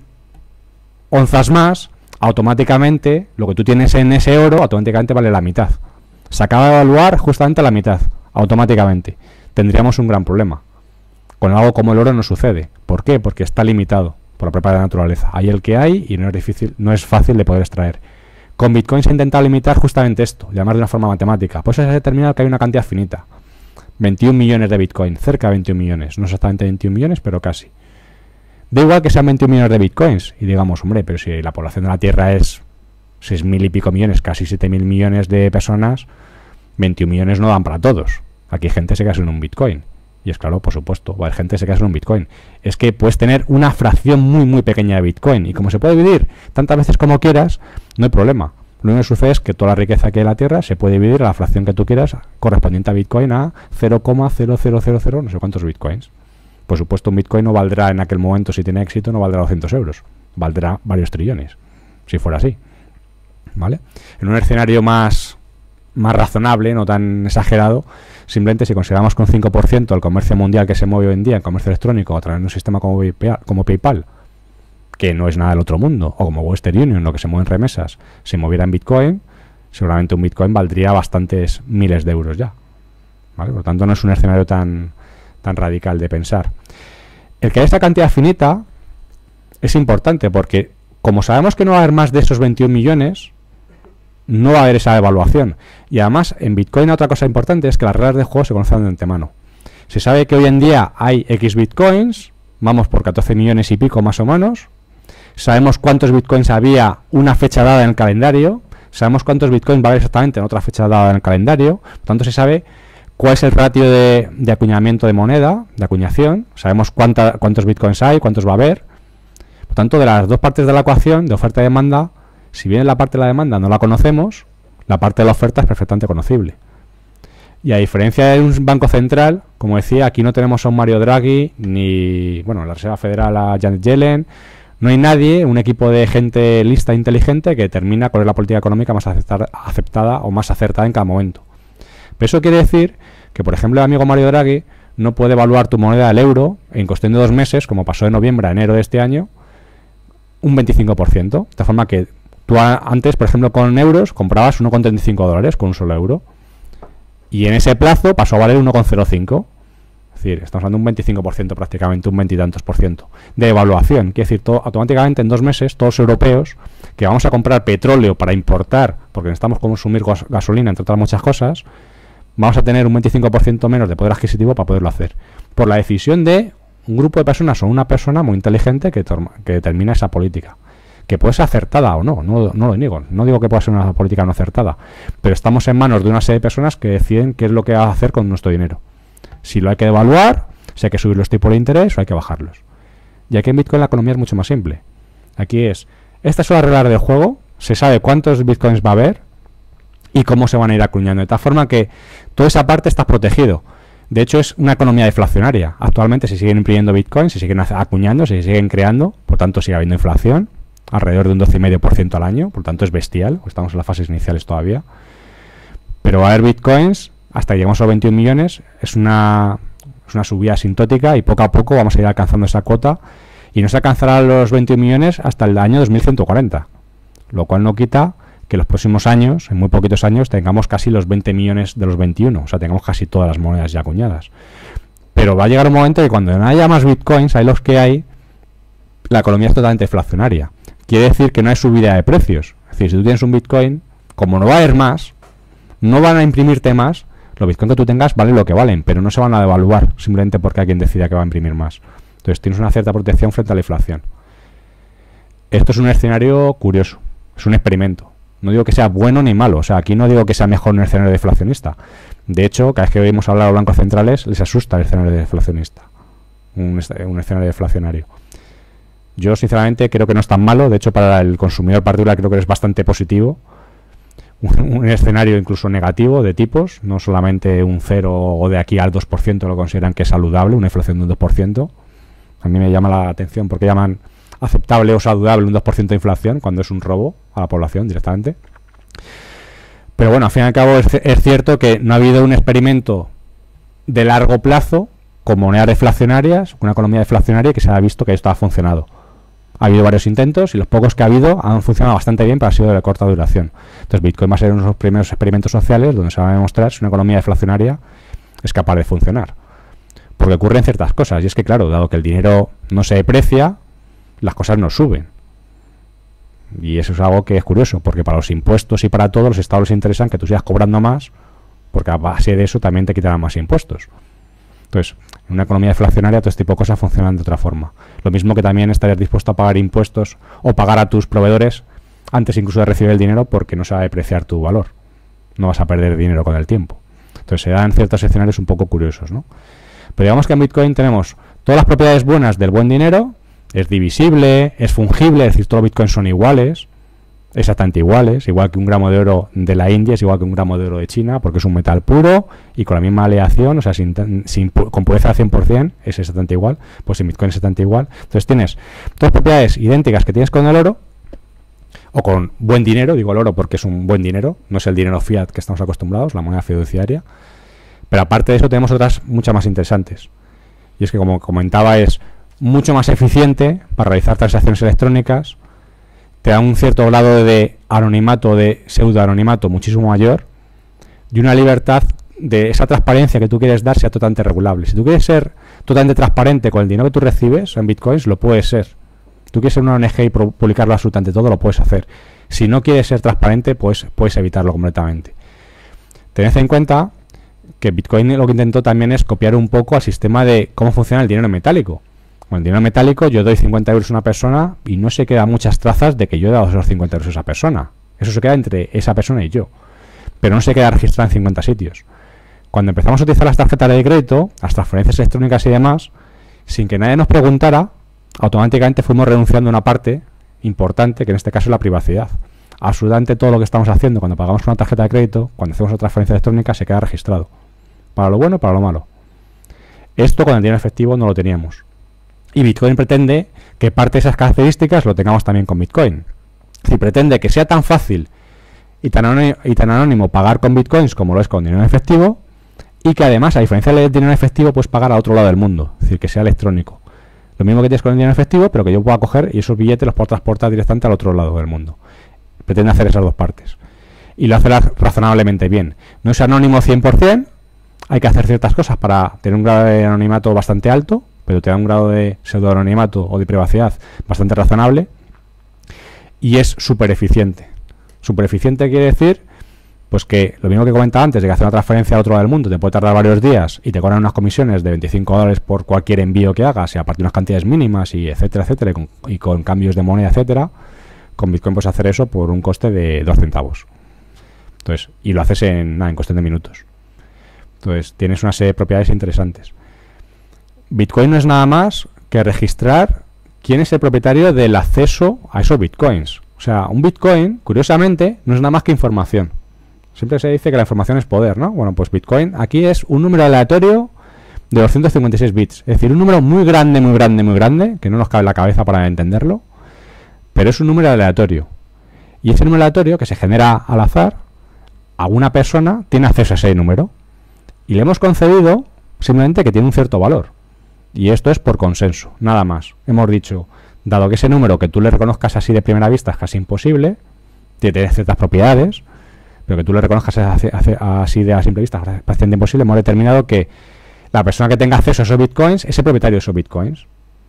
onzas más, automáticamente lo que tú tienes en ese oro automáticamente vale la mitad. Se acaba de evaluar justamente a la mitad, automáticamente. Tendríamos un gran problema. Con algo como el oro no sucede. ¿Por qué? Porque está limitado por la propia naturaleza. Hay el que hay y no es difícil, no es fácil de poder extraer. Con Bitcoin se ha intentado limitar justamente esto, llamar de una forma matemática. Pues se ha determinado que hay una cantidad finita. veintiún millones de Bitcoin, cerca de veintiún millones. No exactamente veintiún millones, pero casi. Da igual que sean veintiún millones de Bitcoins. Y digamos, hombre, pero si la población de la Tierra es seis mil y pico millones, casi siete mil millones de personas, veintiún millones no dan para todos. Aquí gente se queda en un Bitcoin. Y es claro, por supuesto, va a haber gente que se queda en un Bitcoin. Es que puedes tener una fracción muy, muy pequeña de Bitcoin. Y como se puede dividir tantas veces como quieras, no hay problema. Lo único que sucede es que toda la riqueza que hay en la Tierra se puede dividir a la fracción que tú quieras, correspondiente a Bitcoin, a cero coma cero cero cero cero no sé cuántos Bitcoins. Por supuesto, un Bitcoin no valdrá en aquel momento, si tiene éxito, no valdrá doscientos euros. Valdrá varios trillones, si fuera así. ¿Vale? En un escenario más, más razonable, no tan exagerado, simplemente si consideramos que un cinco por ciento del comercio mundial que se mueve hoy en día en comercio electrónico a través de un sistema como PayPal, como PayPal, que no es nada del otro mundo, o como Western Union, lo que se mueve en remesas, se moviera en Bitcoin, seguramente un Bitcoin valdría bastantes miles de euros ya. ¿Vale? Por lo tanto, no es un escenario tan, tan radical de pensar. El que haya esta cantidad finita es importante porque, como sabemos que no va a haber más de esos veintiún millones, no va a haber esa evaluación. Y además, en Bitcoin otra cosa importante es que las reglas de juego se conocen de antemano. Se sabe que hoy en día hay X Bitcoins, vamos por catorce millones y pico más o menos. Sabemos cuántos Bitcoins había una fecha dada en el calendario. Sabemos cuántos Bitcoins va a haber exactamente en otra fecha dada en el calendario. Por tanto, se sabe cuál es el ratio de, de acuñamiento de moneda, de acuñación. Sabemos cuánta, cuántos Bitcoins hay, cuántos va a haber. Por tanto, de las dos partes de la ecuación, de oferta y demanda, si bien la parte de la demanda no la conocemos, la parte de la oferta es perfectamente conocible. Y a diferencia de un banco central, como decía, aquí no tenemos a un Mario Draghi, ni, bueno, la Reserva Federal a Janet Yellen. No hay nadie, un equipo de gente lista e inteligente que determina cuál es la política económica más aceptar, aceptada o más acertada en cada momento. Pero eso quiere decir que, por ejemplo, el amigo Mario Draghi no puede evaluar tu moneda del euro en cuestión de dos meses, como pasó de noviembre a enero de este año, un veinticinco por ciento. De tal forma que tú antes, por ejemplo, con euros comprabas uno coma treinta y cinco dólares con un solo euro. Y en ese plazo pasó a valer uno coma cero cinco. Es decir, estamos hablando de un veinticinco por ciento prácticamente, un veintitantos por ciento de evaluación. Quiere decir, todo, automáticamente en dos meses, todos los europeos que vamos a comprar petróleo para importar, porque necesitamos consumir gas gasolina, entre otras muchas cosas, vamos a tener un veinticinco por ciento menos de poder adquisitivo para poderlo hacer. Por la decisión de un grupo de personas o una persona muy inteligente que, que determina esa política. Que puede ser acertada o no, no, no lo niego. No digo que pueda ser una política no acertada, pero estamos en manos de una serie de personas que deciden qué es lo que va a hacer con nuestro dinero. Si lo hay que devaluar, si hay que subir los tipos de interés o hay que bajarlos. Y aquí en Bitcoin la economía es mucho más simple. Aquí es, estas son las reglas del juego, se sabe cuántos Bitcoins va a haber y cómo se van a ir acuñando. De tal forma que toda esa parte está protegido. De hecho, es una economía deflacionaria. Actualmente se siguen imprimiendo Bitcoins, se siguen acuñando, se siguen creando, por tanto sigue habiendo inflación, alrededor de un doce coma cinco por ciento al año, por tanto es bestial, estamos en las fases iniciales todavía. Pero va a haber Bitcoins hasta que lleguemos a los veintiún millones, es una, es una subida asintótica y poco a poco vamos a ir alcanzando esa cuota y no se alcanzará los veintiún millones hasta el año dos mil ciento cuarenta, lo cual no quita que en los próximos años, en muy poquitos años, tengamos casi los veinte millones de los veintiuno, o sea, tengamos casi todas las monedas ya acuñadas. Pero va a llegar un momento que cuando no haya más Bitcoins, hay los que hay, la economía es totalmente deflacionaria. Quiere decir que no hay subida de precios. Es decir, si tú tienes un Bitcoin, como no va a haber más, no van a imprimirte más, los Bitcoin que tú tengas valen lo que valen, pero no se van a devaluar simplemente porque alguien decida que va a imprimir más. Entonces tienes una cierta protección frente a la inflación. Esto es un escenario curioso, es un experimento. No digo que sea bueno ni malo, o sea, aquí no digo que sea mejor un escenario deflacionista. De hecho, cada vez que oímos hablar a los bancos centrales, les asusta el escenario deflacionista, un, un escenario deflacionario. Yo, sinceramente, creo que no es tan malo. De hecho, para el consumidor particular creo que es bastante positivo. Un, un escenario incluso negativo de tipos, no solamente un cero o de aquí al dos por ciento lo consideran que es saludable, una inflación de un dos por ciento. A mí me llama la atención porque llaman aceptable o saludable un dos por ciento de inflación cuando es un robo a la población directamente. Pero bueno, al fin y al cabo es, es cierto que no ha habido un experimento de largo plazo con monedas deflacionarias, una economía deflacionaria que se ha visto que esto ha funcionado. Ha habido varios intentos y los pocos que ha habido han funcionado bastante bien, pero ha sido de corta duración. Entonces Bitcoin va a ser uno de los primeros experimentos sociales donde se va a demostrar si una economía deflacionaria es capaz de funcionar. Porque ocurren ciertas cosas, y es que claro, dado que el dinero no se deprecia, las cosas no suben. Y eso es algo que es curioso, porque para los impuestos y para todos los estados les interesan que tú sigas cobrando más, porque a base de eso también te quitarán más impuestos. Entonces, en una economía deflacionaria todo este tipo de cosas funcionan de otra forma. Lo mismo que también estarías dispuesto a pagar impuestos o pagar a tus proveedores antes incluso de recibir el dinero porque no se va a depreciar tu valor. No vas a perder dinero con el tiempo. Entonces se dan ciertos escenarios un poco curiosos, ¿no? Pero digamos que en Bitcoin tenemos todas las propiedades buenas del buen dinero, es divisible, es fungible, es decir, todos los Bitcoins son iguales, exactamente iguales, igual que un gramo de oro de la India es igual que un gramo de oro de China, porque es un metal puro y con la misma aleación, o sea, sin, sin, con pureza al cien por cien, es exactamente igual, pues en Bitcoin es exactamente igual. Entonces tienes dos propiedades idénticas que tienes con el oro, o con buen dinero, digo el oro porque es un buen dinero, no es el dinero fiat que estamos acostumbrados, la moneda fiduciaria, pero aparte de eso tenemos otras muchas más interesantes. Y es que, como comentaba, es mucho más eficiente para realizar transacciones electrónicas, te da un cierto grado de anonimato, de pseudo-anonimato muchísimo mayor, y una libertad de esa transparencia que tú quieres dar sea totalmente regulable. Si tú quieres ser totalmente transparente con el dinero que tú recibes en Bitcoins, lo puedes ser. Tú quieres ser una O N G y publicarlo absolutamente todo, lo puedes hacer. Si no quieres ser transparente, pues puedes evitarlo completamente. Tened en cuenta que Bitcoin lo que intentó también es copiar un poco al sistema de cómo funciona el dinero metálico. Con el dinero metálico yo doy cincuenta euros a una persona y no se quedan muchas trazas de que yo he dado esos cincuenta euros a esa persona. Eso se queda entre esa persona y yo. Pero no se queda registrado en cincuenta sitios. Cuando empezamos a utilizar las tarjetas de crédito, las transferencias electrónicas y demás, sin que nadie nos preguntara, automáticamente fuimos renunciando a una parte importante, que en este caso es la privacidad. Absolutamente todo lo que estamos haciendo cuando pagamos una tarjeta de crédito, cuando hacemos una transferencia electrónica, se queda registrado. Para lo bueno y para lo malo. Esto con el dinero efectivo no lo teníamos. Y Bitcoin pretende que parte de esas características lo tengamos también con Bitcoin. Si pretende que sea tan fácil y tan, anónimo, y tan anónimo pagar con Bitcoins como lo es con dinero efectivo, y que además, a diferencia del dinero efectivo, puedes pagar a otro lado del mundo, es decir, que sea electrónico. Lo mismo que tienes con el dinero efectivo, pero que yo pueda coger y esos billetes los puedo transportar directamente al otro lado del mundo. Pretende hacer esas dos partes. Y lo hace razonablemente bien. No es anónimo cien por cien, hay que hacer ciertas cosas para tener un grado de anonimato bastante alto, pero te da un grado de pseudo-anonimato o de privacidad bastante razonable, y es súper eficiente. Súper eficiente quiere decir pues que lo mismo que comentaba antes, de que hacer una transferencia a otro lado del mundo te puede tardar varios días y te cobran unas comisiones de veinticinco dólares por cualquier envío que hagas, y aparte unas cantidades mínimas, y etcétera, etcétera, y con, y con cambios de moneda, etcétera. Con Bitcoin puedes hacer eso por un coste de dos centavos. Entonces, y lo haces en, nada, en cuestión de minutos. Entonces, tienes una serie de propiedades interesantes. Bitcoin no es nada más que registrar quién es el propietario del acceso a esos Bitcoins. O sea, un Bitcoin, curiosamente, no es nada más que información. Siempre se dice que la información es poder, ¿no? Bueno, pues Bitcoin aquí es un número aleatorio de doscientos cincuenta y seis bits. Es decir, un número muy grande, muy grande, muy grande, que no nos cabe en la cabeza para entenderlo, pero es un número aleatorio. Y ese número aleatorio, que se genera al azar, alguna persona tiene acceso a ese número. Y le hemos concedido simplemente que tiene un cierto valor. Y esto es por consenso, nada más. Hemos dicho, dado que ese número que tú le reconozcas así de primera vista es casi imposible, tiene ciertas propiedades, pero que tú le reconozcas así de a simple vista es bastante imposible, hemos determinado que la persona que tenga acceso a esos Bitcoins es el propietario de esos Bitcoins.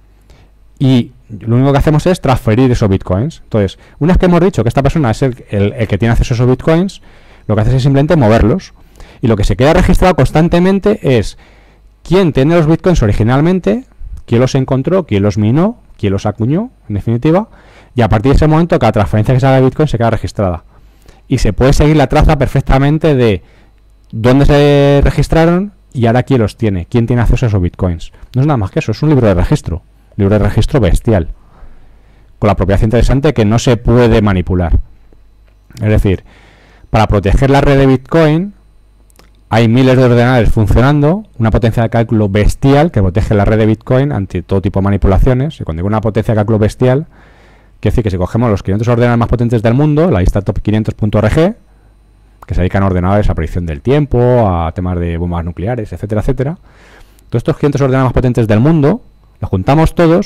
Y lo único que hacemos es transferir esos Bitcoins. Entonces, una vez que hemos dicho que esta persona es el, el, el que tiene acceso a esos Bitcoins, lo que haces es simplemente moverlos. Y lo que se queda registrado constantemente es quién tiene los Bitcoins originalmente, quién los encontró, quién los minó, quién los acuñó, en definitiva. Y a partir de ese momento, cada transferencia que se haga de Bitcoin se queda registrada. Y se puede seguir la traza perfectamente de dónde se registraron y ahora quién los tiene, quién tiene acceso a esos Bitcoins. No es nada más que eso, es un libro de registro. Libro de registro bestial. Con la propiedad interesante que no se puede manipular. Es decir, para proteger la red de Bitcoin hay miles de ordenadores funcionando, una potencia de cálculo bestial que protege la red de Bitcoin ante todo tipo de manipulaciones. Y cuando digo una potencia de cálculo bestial, quiere decir que si cogemos los quinientos ordenadores más potentes del mundo, la lista top quinientos punto org, que se dedican a ordenadores a predicción del tiempo, a temas de bombas nucleares, etcétera, etcétera, todos estos quinientos ordenadores más potentes del mundo los juntamos todos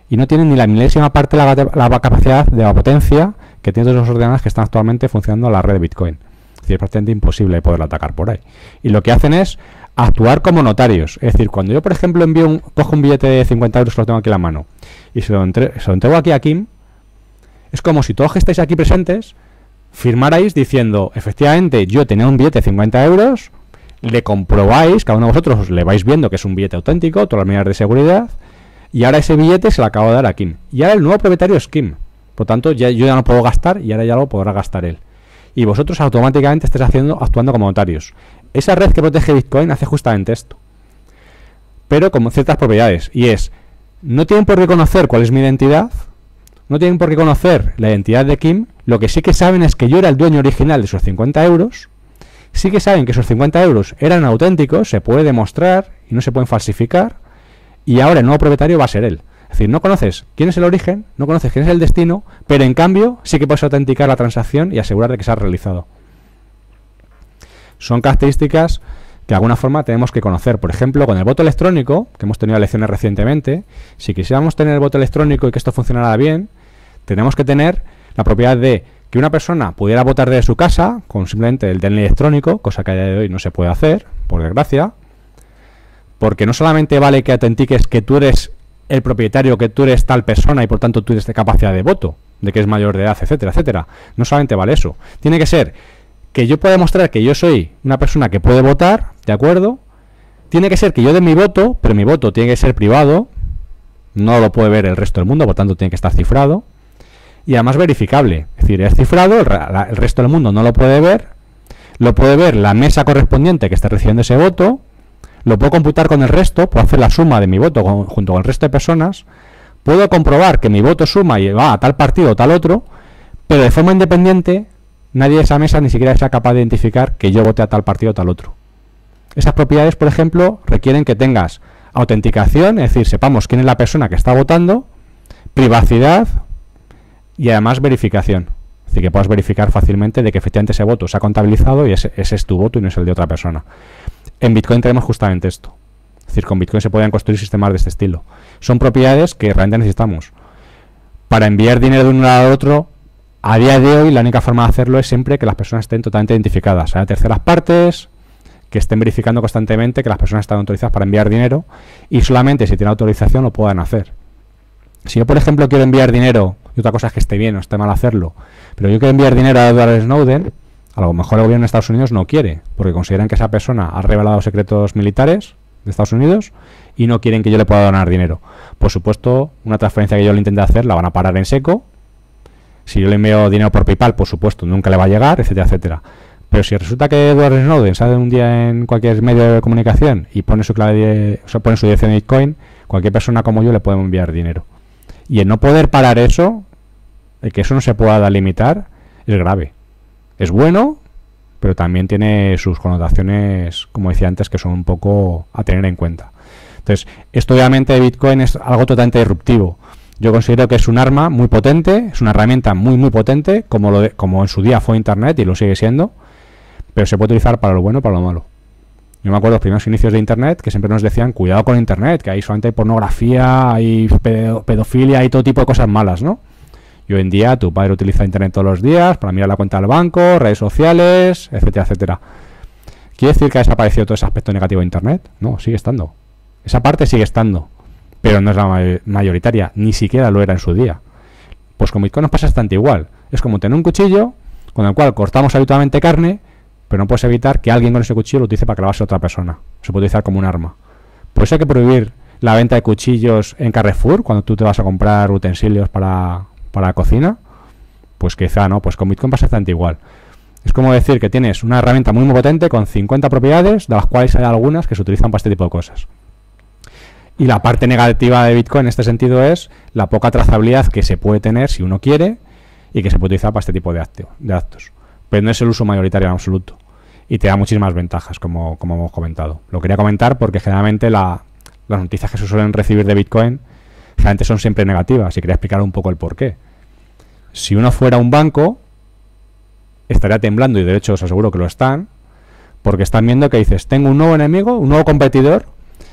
y no tienen ni la milésima parte de la, la capacidad de la potencia que tienen todos los ordenadores que están actualmente funcionando en la red de Bitcoin. Es decir, es prácticamente imposible poder atacar por ahí. Y lo que hacen es actuar como notarios. Es decir, cuando yo, por ejemplo, envío un, cojo un billete de cincuenta euros que lo tengo aquí en la mano y se lo, entre, se lo entrego aquí a Kim, es como si todos que estáis aquí presentes firmarais diciendo, efectivamente, yo tenía un billete de cincuenta euros, le comprobáis, cada uno de vosotros le vais viendo que es un billete auténtico, todas las medidas de seguridad, y ahora ese billete se lo acabo de dar a Kim. Y ahora el nuevo propietario es Kim. Por tanto, ya, yo ya no puedo gastar y ahora ya lo podrá gastar él. Y vosotros automáticamente estáis haciendo, actuando como notarios. Esa red que protege Bitcoin hace justamente esto. Pero con ciertas propiedades. Y es, no tienen por qué conocer cuál es mi identidad, no tienen por qué conocer la identidad de Kim, lo que sí que saben es que yo era el dueño original de esos cincuenta euros, sí que saben que esos cincuenta euros eran auténticos, se puede demostrar y no se pueden falsificar, y ahora el nuevo propietario va a ser él. Es decir, no conoces quién es el origen, no conoces quién es el destino, pero en cambio sí que puedes autenticar la transacción y asegurar de que se ha realizado. Son características que de alguna forma tenemos que conocer. Por ejemplo, con el voto electrónico, que hemos tenido lecciones recientemente, si quisiéramos tener el voto electrónico y que esto funcionara bien, tenemos que tener la propiedad de que una persona pudiera votar desde su casa con simplemente el D N I electrónico, cosa que a día de hoy no se puede hacer, por desgracia, porque no solamente vale que autentiques que tú eres el propietario, que tú eres tal persona y por tanto tú eres de capacidad de voto, de que es mayor de edad, etcétera, etcétera. No solamente vale eso. Tiene que ser que yo pueda demostrar que yo soy una persona que puede votar, ¿de acuerdo? Tiene que ser que yo dé mi voto, pero mi voto tiene que ser privado, no lo puede ver el resto del mundo, por tanto tiene que estar cifrado, y además verificable. Es decir, es cifrado, el, el resto del mundo no lo puede ver, lo puede ver la mesa correspondiente que esté recibiendo ese voto, lo puedo computar con el resto, puedo hacer la suma de mi voto con, junto con el resto de personas, puedo comprobar que mi voto suma y va a tal partido o tal otro, pero de forma independiente nadie de esa mesa ni siquiera sea capaz de identificar que yo vote a tal partido o tal otro. Esas propiedades, por ejemplo, requieren que tengas autenticación, es decir, sepamos quién es la persona que está votando, privacidad y además verificación. Es decir, que puedas verificar fácilmente de que efectivamente ese voto se ha contabilizado y ese, ese es tu voto y no es el de otra persona. En Bitcoin tenemos justamente esto. Es decir, con Bitcoin se pueden construir sistemas de este estilo. Son propiedades que realmente necesitamos. Para enviar dinero de un lado al otro, a día de hoy la única forma de hacerlo es siempre que las personas estén totalmente identificadas. Hay terceras partes que estén verificando constantemente que las personas están autorizadas para enviar dinero y solamente si tienen autorización lo puedan hacer. Si yo, por ejemplo, quiero enviar dinero, y otra cosa es que esté bien o esté mal hacerlo, pero yo quiero enviar dinero a Edward Snowden, a lo mejor el gobierno de Estados Unidos no quiere, porque consideran que esa persona ha revelado secretos militares de Estados Unidos y no quieren que yo le pueda donar dinero. Por supuesto, una transferencia que yo le intente hacer la van a parar en seco. Si yo le envío dinero por PayPal, por supuesto, nunca le va a llegar, etcétera, etcétera. Pero si resulta que Edward Snowden sale un día en cualquier medio de comunicación y pone su clave de, o sea, pone su dirección de Bitcoin, cualquier persona como yo le puede enviar dinero. Y el no poder parar eso, el que eso no se pueda limitar, es grave. Es bueno, pero también tiene sus connotaciones, como decía antes, que son un poco a tener en cuenta. Entonces, esto obviamente de Bitcoin es algo totalmente disruptivo. Yo considero que es un arma muy potente, es una herramienta muy muy potente, como, lo de, como en su día fue Internet y lo sigue siendo, pero se puede utilizar para lo bueno y para lo malo. Yo me acuerdo de los primeros inicios de Internet que siempre nos decían, cuidado con Internet, que ahí solamente hay pornografía, hay pedofilia, hay todo tipo de cosas malas, ¿no? Y hoy en día tu padre utiliza Internet todos los días para mirar la cuenta del banco, redes sociales, etcétera, etcétera. ¿Quiere decir que ha desaparecido todo ese aspecto negativo de Internet? No, sigue estando. Esa parte sigue estando, pero no es la mayoritaria, ni siquiera lo era en su día. Pues con Bitcoin nos pasa bastante igual. Es como tener un cuchillo con el cual cortamos habitualmente carne, pero no puedes evitar que alguien con ese cuchillo lo utilice para clavarse a otra persona. Se puede utilizar como un arma. Por eso hay que prohibir la venta de cuchillos en Carrefour cuando tú te vas a comprar utensilios para... para la cocina, pues quizá no, pues con Bitcoin pasa bastante igual. Es como decir que tienes una herramienta muy muy potente con cincuenta propiedades, de las cuales hay algunas que se utilizan para este tipo de cosas. Y la parte negativa de Bitcoin en este sentido es la poca trazabilidad que se puede tener si uno quiere y que se puede utilizar para este tipo de, acto, de actos. Pero no es el uso mayoritario en absoluto. Y te da muchísimas ventajas, como, como hemos comentado. Lo quería comentar porque generalmente la, las noticias que se suelen recibir de Bitcoin generalmente son siempre negativas y quería explicar un poco el porqué. Si uno fuera un banco, estaría temblando, y de hecho os aseguro que lo están, porque están viendo que dices, tengo un nuevo enemigo, un nuevo competidor,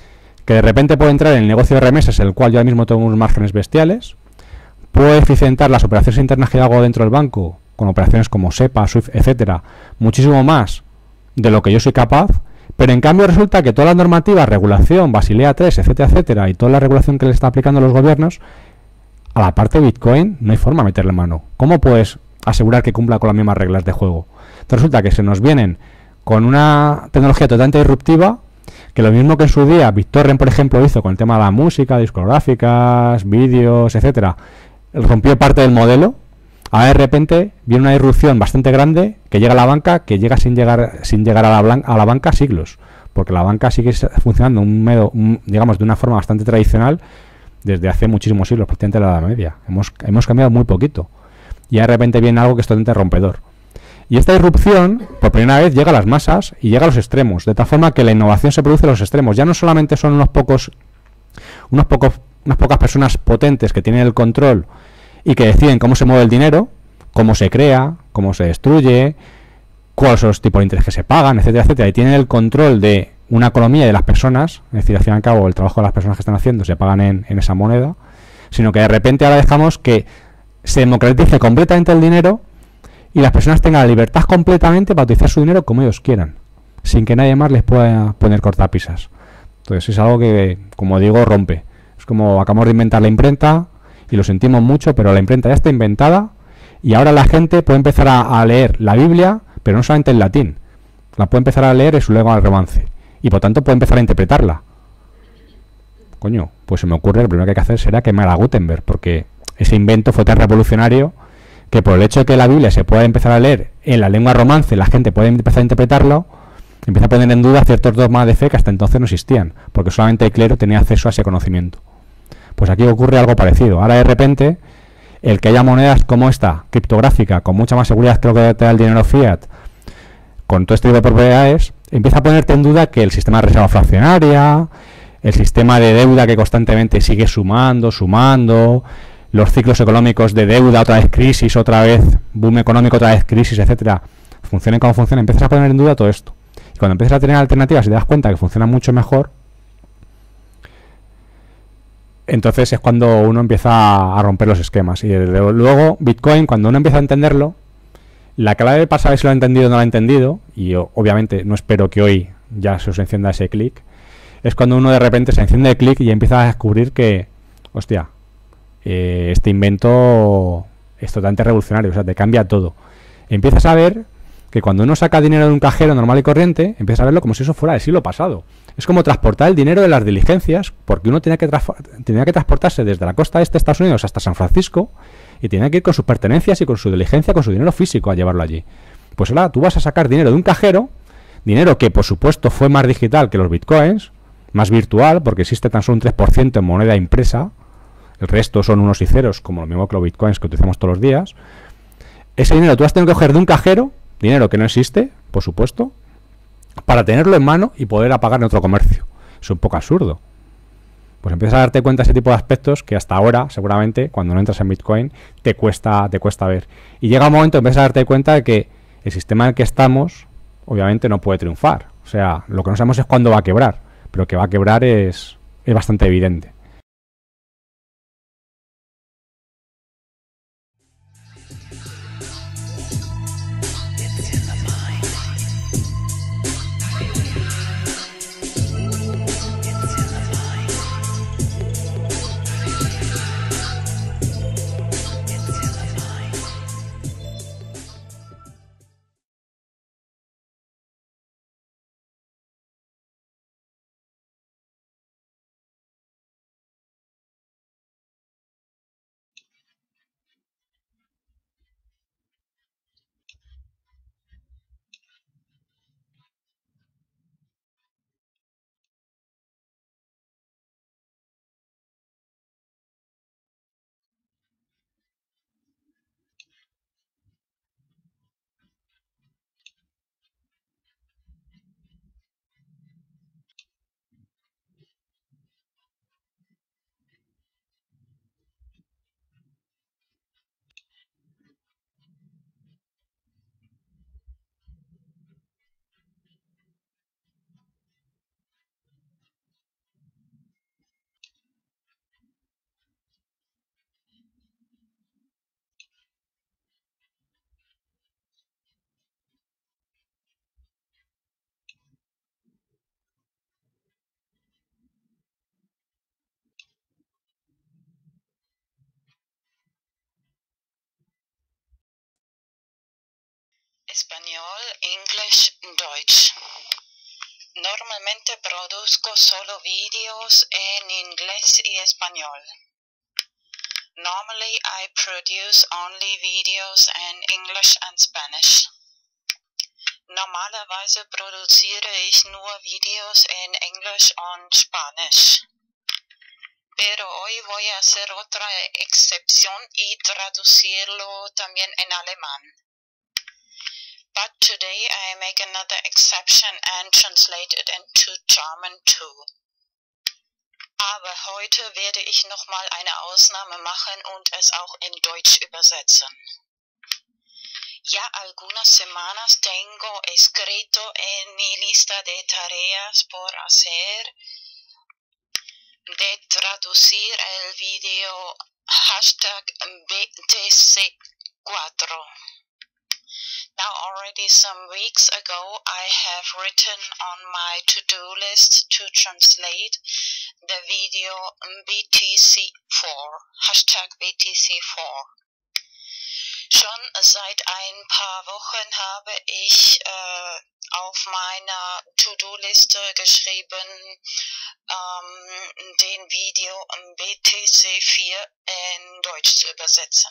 que de repente puede entrar en el negocio de remesas, el cual yo ahora mismo tengo unos márgenes bestiales, puedo eficientar las operaciones internas que hago dentro del banco, con operaciones como SEPA, SWIFT, etcétera, muchísimo más de lo que yo soy capaz, pero en cambio resulta que todas las normativas, regulación, Basilea tres, etcétera, etcétera, y toda la regulación que le está aplicando a los gobiernos, a la parte de Bitcoin no hay forma de meterle mano. ¿Cómo puedes asegurar que cumpla con las mismas reglas de juego? Entonces resulta que se nos vienen con una tecnología totalmente disruptiva, que lo mismo que en su día BitTorrent, por ejemplo, hizo con el tema de la música, discográficas, vídeos, etcétera, rompió parte del modelo. Ahora de repente viene una disrupción bastante grande que llega a la banca, que llega sin llegar sin llegar a la, blan- a la banca siglos, porque la banca sigue funcionando un medio, un, digamos, de una forma bastante tradicional desde hace muchísimos siglos, prácticamente la Edad Media. Hemos, hemos cambiado muy poquito. Y de repente viene algo que es totalmente rompedor. Y esta disrupción, por primera vez, llega a las masas y llega a los extremos, de tal forma que la innovación se produce en los extremos. Ya no solamente son unos pocos, unos pocos, unas pocas personas potentes que tienen el control y que deciden cómo se mueve el dinero, cómo se crea, cómo se destruye, cuáles son los tipos de interés que se pagan, etcétera, etcétera, y tienen el control de una economía y de las personas, es decir, al fin y al cabo el trabajo de las personas que están haciendo se pagan en, en esa moneda, sino que de repente ahora dejamos que se democratice completamente el dinero y las personas tengan la libertad completamente para utilizar su dinero como ellos quieran, sin que nadie más les pueda poner cortapisas. Entonces es algo que, como digo, rompe. Es como acabamos de inventar la imprenta y lo sentimos mucho, pero la imprenta ya está inventada y ahora la gente puede empezar a, a leer la Biblia, pero no solamente en latín. La puede empezar a leer en su lengua de romance y por tanto puede empezar a interpretarla. Coño, pues se me ocurre, lo primero que hay que hacer será quemar a Gutenberg, porque ese invento fue tan revolucionario que por el hecho de que la Biblia se pueda empezar a leer en la lengua romance, la gente puede empezar a interpretarlo, empieza a poner en duda ciertos dogmas de fe que hasta entonces no existían, porque solamente el clero tenía acceso a ese conocimiento. Pues aquí ocurre algo parecido. Ahora de repente, el que haya monedas como esta, criptográfica, con mucha más seguridad que lo que te da el dinero fiat, con todo este tipo de propiedades, empieza a ponerte en duda que el sistema de reserva fraccionaria, el sistema de deuda que constantemente sigue sumando, sumando, los ciclos económicos de deuda, otra vez crisis, otra vez boom económico, otra vez crisis, etcétera, funcionen como funcionan, empiezas a poner en duda todo esto. Y cuando empiezas a tener alternativas y te das cuenta que funcionan mucho mejor, entonces es cuando uno empieza a romper los esquemas. Y desde luego, Bitcoin, cuando uno empieza a entenderlo, la clave para saber si lo ha entendido o no lo ha entendido, y yo, obviamente no espero que hoy ya se os encienda ese clic, es cuando uno de repente se enciende el clic y empieza a descubrir que, hostia, eh, este invento es totalmente revolucionario, o sea, te cambia todo. Empiezas a ver que cuando uno saca dinero de un cajero normal y corriente, empiezas a verlo como si eso fuera del siglo pasado. Es como transportar el dinero de las diligencias, porque uno tenía que, tenía que transportarse desde la costa este de Estados Unidos hasta San Francisco y tenía que ir con sus pertenencias y con su diligencia, con su dinero físico a llevarlo allí. Pues ahora tú vas a sacar dinero de un cajero, dinero que por supuesto fue más digital que los bitcoins, más virtual, porque existe tan solo un tres por ciento en moneda impresa, el resto son unos y ceros, como lo mismo que los bitcoins que utilizamos todos los días. Ese dinero tú has tenido que coger de un cajero, dinero que no existe, por supuesto, para tenerlo en mano y poder pagar en otro comercio. Es un poco absurdo. Pues empiezas a darte cuenta de ese tipo de aspectos que hasta ahora, seguramente, cuando no entras en Bitcoin, te cuesta, te cuesta ver. Y llega un momento, empiezas a darte cuenta de que el sistema en el que estamos, obviamente, no puede triunfar. O sea, lo que no sabemos es cuándo va a quebrar, pero que va a quebrar es, es bastante evidente. español, English, Deutsch. Normalmente produzco solo videos en inglés y español. Normally I produce only videos in English and Spanish. Normalerweise produziere ich nur Videos en Englisch und Spanisch. Pero hoy voy a hacer otra excepción y traducirlo también en alemán. But today I make another exception and translate it into German too. Aber heute werde ich nochmal eine Ausnahme machen und es auch in Deutsch übersetzen. Ya algunas semanas tengo escrito en mi lista de tareas por hacer de traducir el video hashtag B T C four. Now already some weeks ago I have written on my to-do list to translate the video B T C four, hashtag B T C four. Schon seit ein paar Wochen habe ich äh, auf meiner To-Do-Liste geschrieben, ähm, den Video B T C four in Deutsch zu übersetzen.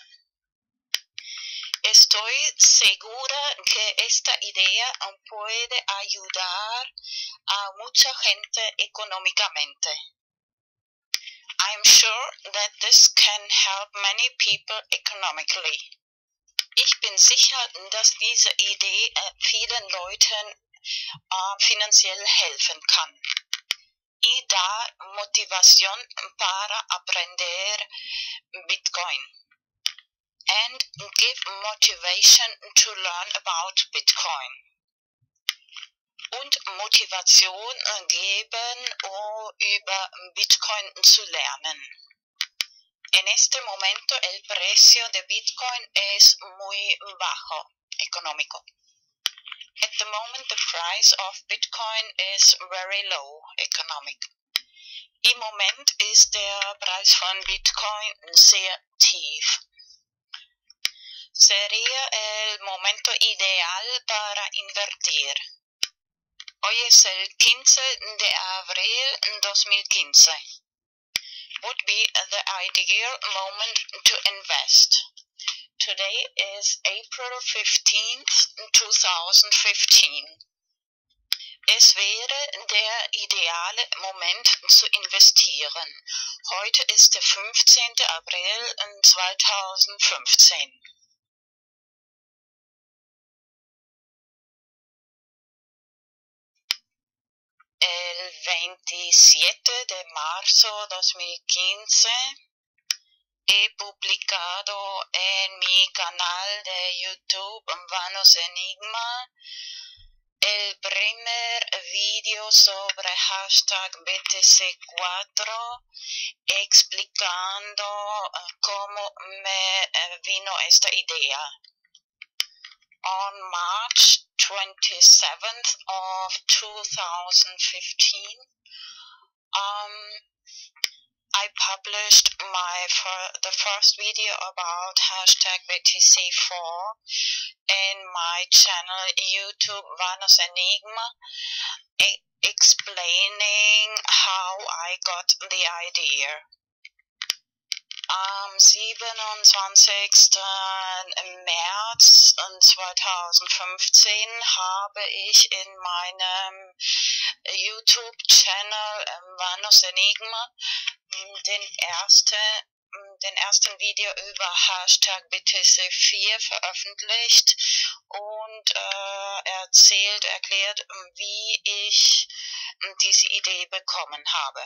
Estoy segura que esta idea puede ayudar a mucha gente económicamente. I'm sure that this can help many people economically. Ich bin sicher, dass diese Idee vielen Leuten äh, finanziell helfen kann. Y da motivación para aprender Bitcoin. And give motivation to learn about Bitcoin. Und Motivation geben, um über Bitcoin zu lernen. En este momento el precio de Bitcoin es muy bajo, económico. At the moment the price of Bitcoin is very low, economic. Im Moment ist der Preis von Bitcoin sehr tief. Sería el momento ideal para invertir. Hoy es el quince de abril dos mil quince. Would be the ideal moment to invest. Today is April fifteenth, twenty fifteen. Es wäre der ideale Moment zu investieren. Heute ist der fünfzehnte April zwanzig fünfzehn. El veintisiete de marzo dos mil quince he publicado en mi canal de YouTube Vanos Enigma el primer video sobre hashtag B T C four explicando cómo me vino esta idea. On March twenty-seventh of two thousand fifteen, um, I published my fir the first video about hashtag B T C four in my channel YouTube Vanos Enigma, e explaining how I got the idea. Am siebenundzwanzigsten März zwanzig fünfzehn habe ich in meinem YouTube-Channel Vanos Enigma den ersten, den ersten Video über Hashtag B T C four veröffentlicht und äh, erzählt, erklärt, wie ich diese Idee bekommen habe.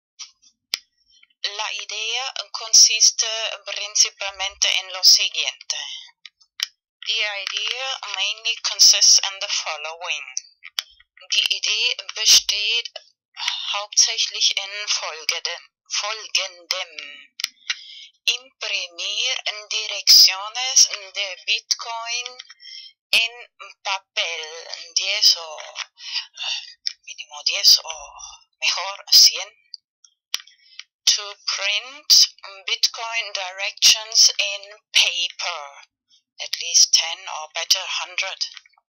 La idea consiste principalmente en lo siguiente. The idea mainly consists in the following. Die Idee besteht hauptsächlich in folgendem. folgendem. Imprimir direcciones de Bitcoin en papel, diez o mínimo diez o mejor cien. To print Bitcoin directions in paper, at least ten or better one hundred.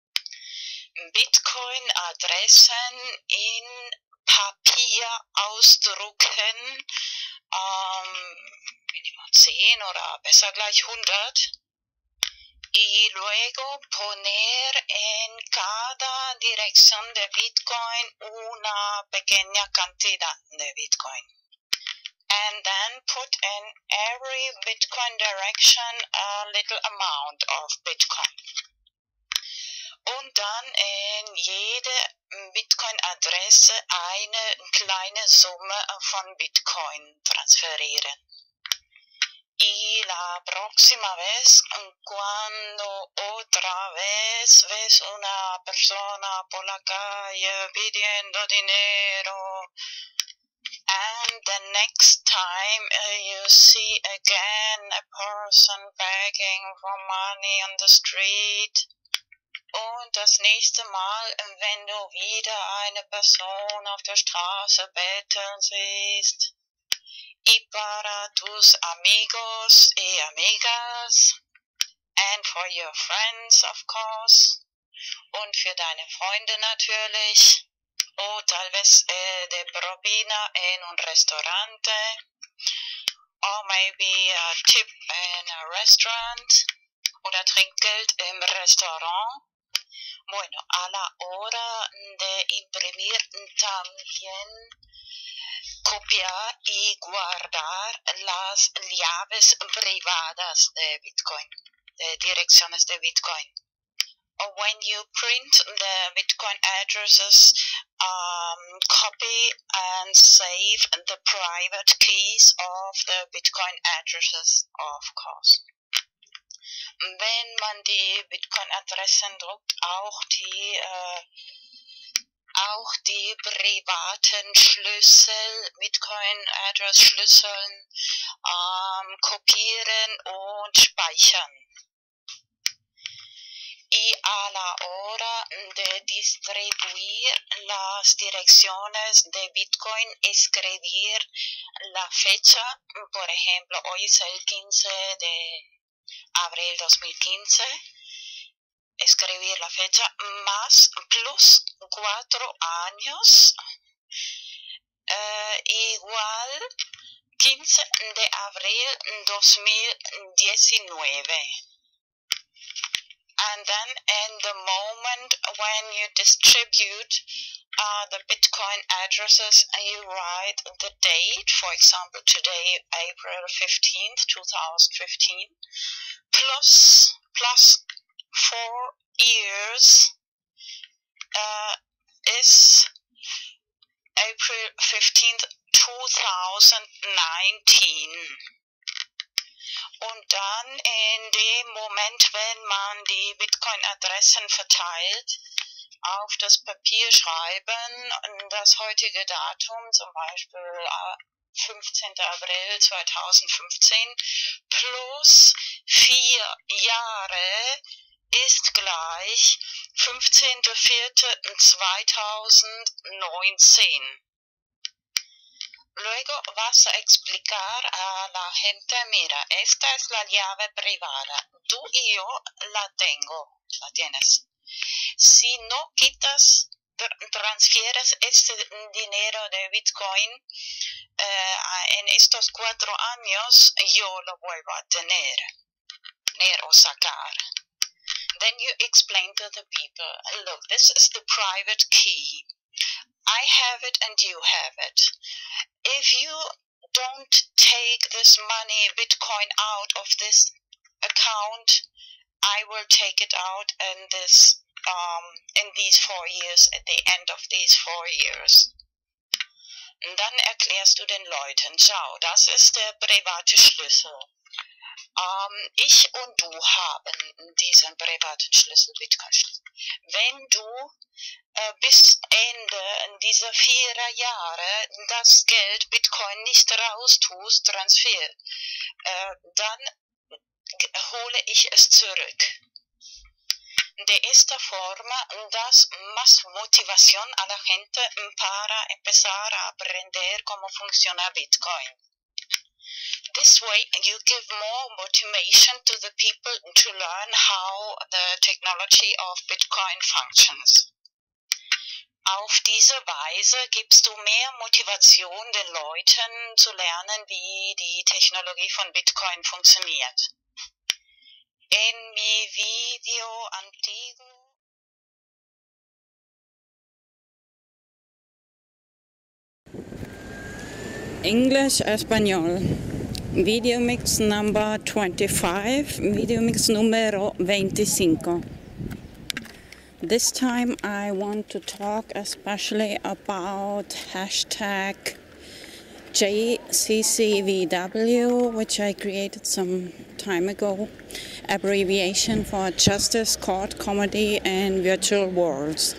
Bitcoin-Adressen in Papier ausdrucken, ähm, Minimum zehn oder besser gleich hundert, y luego poner en cada dirección de Bitcoin una pequeña cantidad de Bitcoin. And then put in every Bitcoin direction a little amount of Bitcoin. Und dann in jede Bitcoin-Adresse eine kleine Summe von Bitcoin transferieren. Y la próxima vez, cuando otra vez ves una persona por la calle pidiendo dinero, and the next time uh, you see again a person begging for money on the street, und das nächste Mal, wenn du wieder eine Person auf der Straße betteln siehst, y para tus amigos y amigas, and for your friends of course, und für deine Freunde natürlich, o tal vez eh, de propina en un restaurante, or maybe a tip in a restaurant, oder Trinkgeld im Restaurant. Bueno, a la hora de imprimir también copiar y guardar las llaves privadas de Bitcoin, de direcciones de Bitcoin. Or when you print the Bitcoin addresses, um, copy and save the private keys of the Bitcoin addresses, of course. Wenn man die Bitcoin-Adressen druckt, auch die, äh, auch die privaten Schlüssel, Bitcoin-Address-Schlüsseln ähm, kopieren und speichern. Y a la hora de distribuir las direcciones de Bitcoin, escribir la fecha, por ejemplo, hoy es el quince de abril dos mil quince, escribir la fecha más plus cuatro años, uh, igual quince de abril dos mil diecinueve. And then in the moment when you distribute uh, the Bitcoin addresses, you write the date, for example today April fifteenth two thousand fifteen, plus plus four years uh, is April fifteenth two thousand nineteen. Und dann in dem Moment, wenn man die Bitcoin-Adressen verteilt, auf das Papier schreiben, das heutige Datum, zum Beispiel fünfzehnter April zweitausendfünfzehn, plus vier Jahre ist gleich fünfzehnter vierter zweitausendneunzehn. Luego vas a explicar a la gente, mira, esta es la llave privada, tú y yo la tengo, la tienes. Si no quitas, transfieres este dinero de Bitcoin eh, en estos cuatro años, yo lo vuelvo a tener, tener o sacar. Then you explain to the people, look, this is the private key. I have it and you have it. If you don't take this money, Bitcoin, out of this account, I will take it out in this, um, in these four years, at the end of these four years. Und dann erklärst du den Leuten, schau, das ist der private Schlüssel. Um, ich und du haben diesen privaten Schlüssel, Bitcoin-Schlüssel. Wenn du äh, bis Ende dieser vier Jahre das Geld Bitcoin nicht raustust, Transfer, äh, dann hole ich es zurück. De esta forma das más motivación a la gente para empezar a aprender cómo funciona Bitcoin. This way you give more motivation to the people to learn how the technology of Bitcoin functions. Auf diese Weise gibst du mehr Motivation den Leuten zu lernen, wie die Technologie von Bitcoin funktioniert. En mi video antiguo English Español. Video mix number twenty-five, video mix número veinticinco. This time I want to talk especially about hashtag J C C V W, which I created some time ago, abbreviation for Justice, Court, Comedy and Virtual Worlds.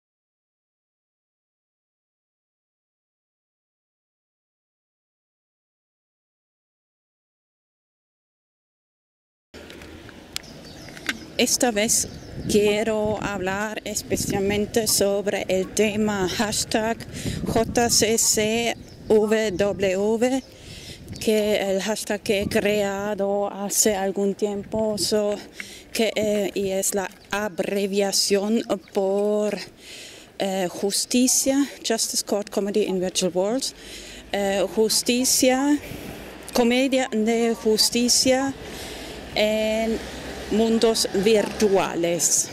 Esta vez quiero hablar especialmente sobre el tema hashtag J C C V W, que el hashtag que he creado hace algún tiempo, so, que, eh, y es la abreviación por eh, justicia, Justice, Court, Comedy in Virtual Worlds, eh, justicia, comedia de justicia en mundos virtuales.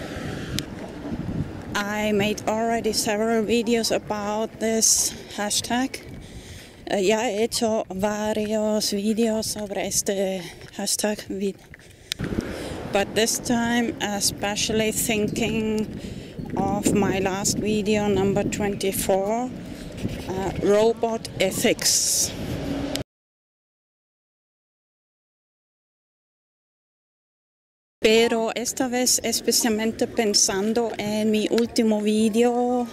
I made already several videos about this hashtag. Uh, ya he hecho varios videos sobre este hashtag. But this time, especially thinking of my last video, number twenty-four, uh, robot ethics. Pero esta vez especialmente pensando en mi último video,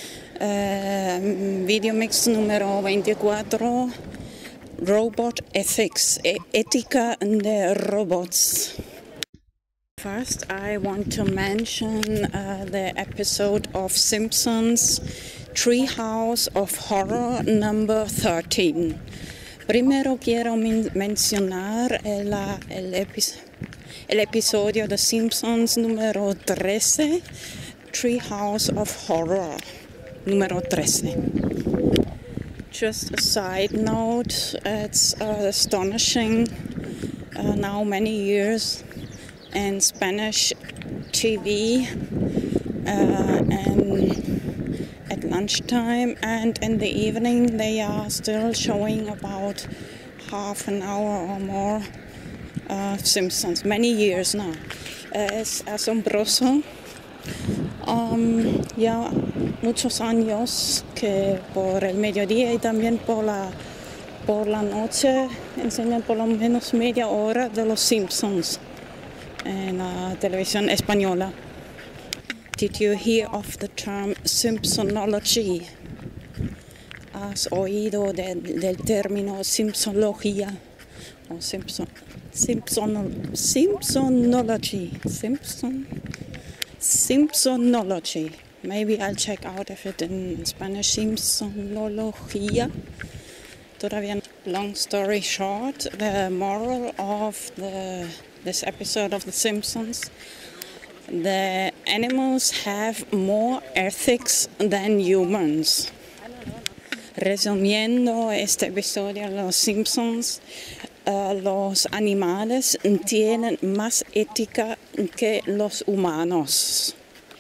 uh, video mix número veinticuatro, Robot Ethics, e ética de robots. First, I want to mention uh, the episode of Simpsons, Treehouse of Horror number thirteen. Primero quiero men mencionar el, el episodio. El episodio de Simpsons número trece, Treehouse of Horror, número trece. Just a side note, it's uh, astonishing, uh, now many years in Spanish T V, uh, and at lunchtime and in the evening they are still showing about half an hour or more Uh, Simpsons, many years now. Uh, es asombroso. Um, ya muchos años que por el mediodía y también por la, por la noche enseñan por lo menos media hora de los Simpsons en la televisión española. Did you hear of the term Simpsonology? ¿Has oído de, del término Simpsonología o Simpson? Simpson, Simpsonology, Simpson, Simpsonology. Maybe I'll check out if it in Spanish, Simpsonología. Todavía. Long story short, the moral of the this episode of The Simpsons: the animals have more ethics than humans. Resumiendo este episodio de Los Simpsons, Uh, los animales tienen más ética que los humanos.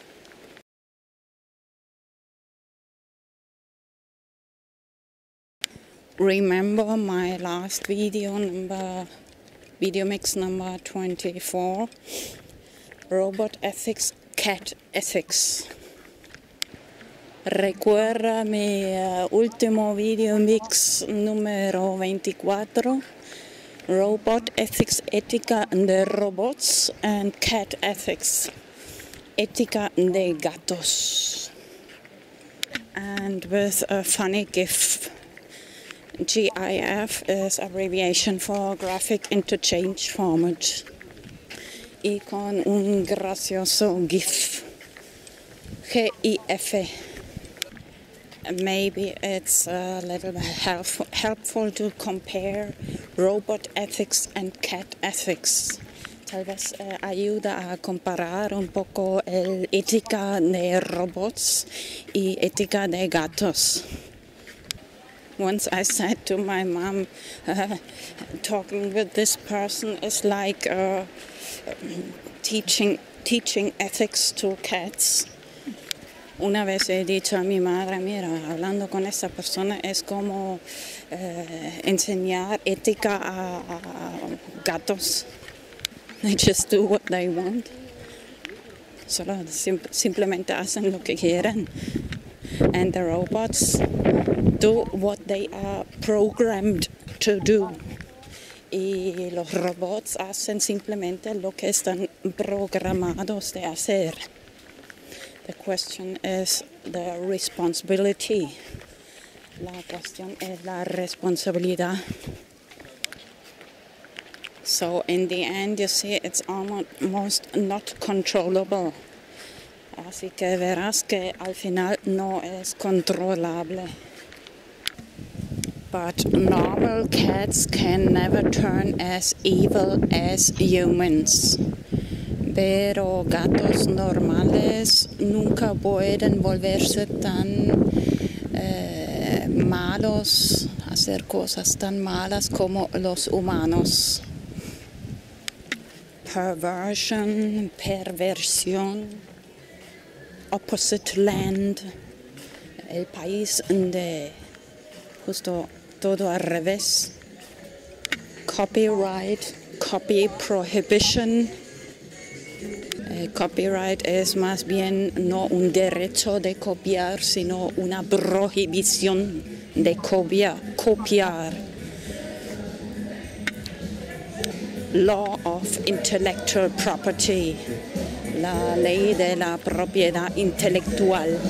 Remember my last video number, video mix number twenty-four, Robot Ethics, Cat Ethics. Recuerda mi uh, último video mix número veinticuatro, Robot Ethics, ética de robots, and Cat Ethics, ética de gatos. And with a funny GIF. GIF is abbreviation for Graphic Interchange Format. Y con un gracioso GIF. GIF. maybe it's a little bit helpful, helpful to compare robot ethics and cat ethics. Tal vez eh, ayuda a comparar un poco el ética de robots y ética de gatos. Once I said to my mom, uh, talking with this person is like uh, teaching, teaching ethics to cats. Una vez he dicho a mi madre, mira, hablando con esa persona es como eh, enseñar ética a, a gatos. They just do what they want. Solo sim simplemente hacen lo que quieren. And the robots do what they are programmed to do. Y los robots hacen simplemente lo que están programados de hacer. The question is the responsibility. La cuestión es la responsabilidad. So in the end, you see, it's almost not controllable. Así que verás que al final no es controlable. But normal cats can never turn as evil as humans. Pero gatos normales nunca pueden volverse tan eh, malos, hacer cosas tan malas como los humanos. Perversion, perversión, opposite land, el país de justo todo al revés, copyright, copy prohibition. El copyright es más bien no un derecho de copiar, sino una prohibición de copia, copiar. Law of intellectual property, la ley de la propiedad intelectual.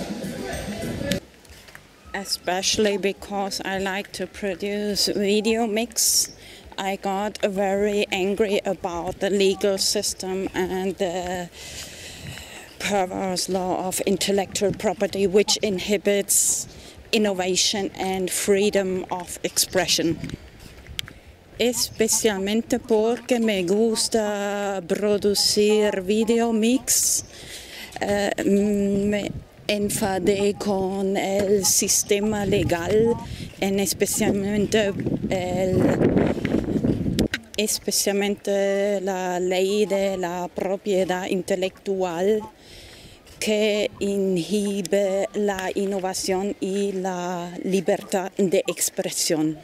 Especially because I like to produce video mix, I got very angry about the legal system and the perverse law of intellectual property, which inhibits innovation and freedom of expression. Especialmente porque me gusta producir video mix, eh, me enfadé con el sistema legal, en especialmente, el, especialmente la ley de la propiedad intelectual que inhibe la innovación y la libertad de expresión.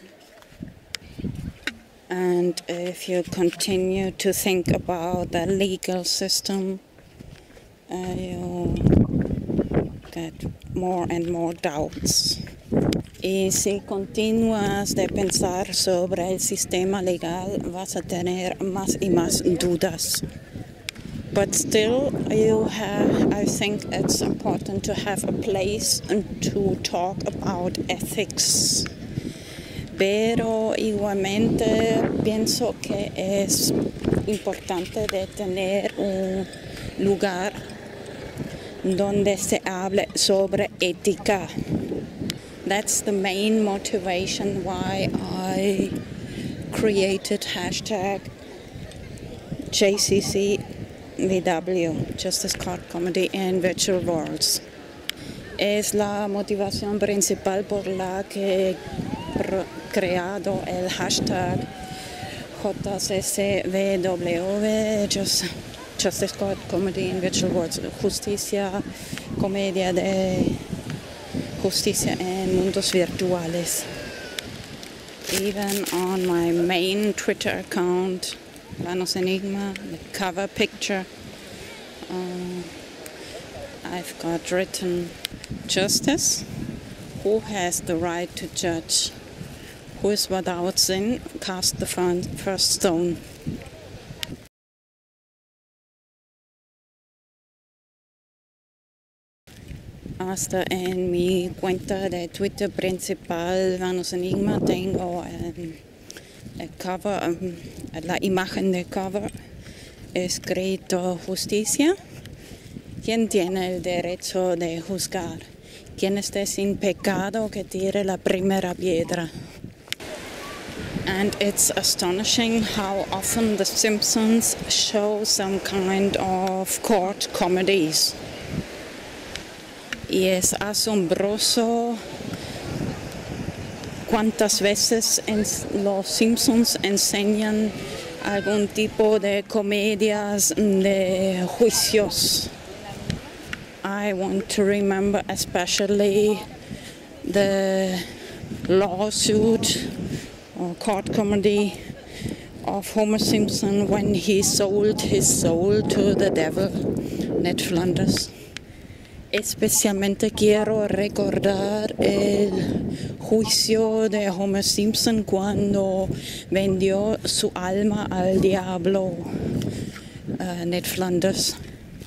And if you continue to think about the legal system, uh, you get more and more doubts. Y si continúas de pensar sobre el sistema legal, vas a tener más y más dudas. But still, you have, I think it's important to have a place to talk about ethics. Pero igualmente pienso que es importante de tener un lugar donde se hable sobre ética. That's the main motivation why I created hashtag J C C V W, Justice Court Comedy in Virtual Worlds. Es la motivación principal por la que he creado el hashtag J C C V W, Just, Justice Court Comedy in Virtual Worlds, justicia, comedia de justicia en mundos virtuales. Even on my main Twitter account, Vanos Enigma, the cover picture, uh, I've got written, justice, who has the right to judge? Who is without sin, cast the first stone. Hasta en mi cuenta de Twitter principal, Vanos Enigma, tengo um, el cover, um, la imagen de cover, escrito justicia. ¿Quién tiene el derecho de juzgar? quien esté sin pecado que tire la primera piedra. And it's astonishing how often The Simpsons show some kind of court comedies. Y es asombroso cuántas veces en Los Simpsons enseñan algún tipo de comedias de juicios. I want to remember especially the lawsuit or court comedy of Homer Simpson when he sold his soul to the devil, Ned Flanders. Especialmente quiero recordar el juicio de Homer Simpson cuando vendió su alma al diablo, uh, Ned Flanders.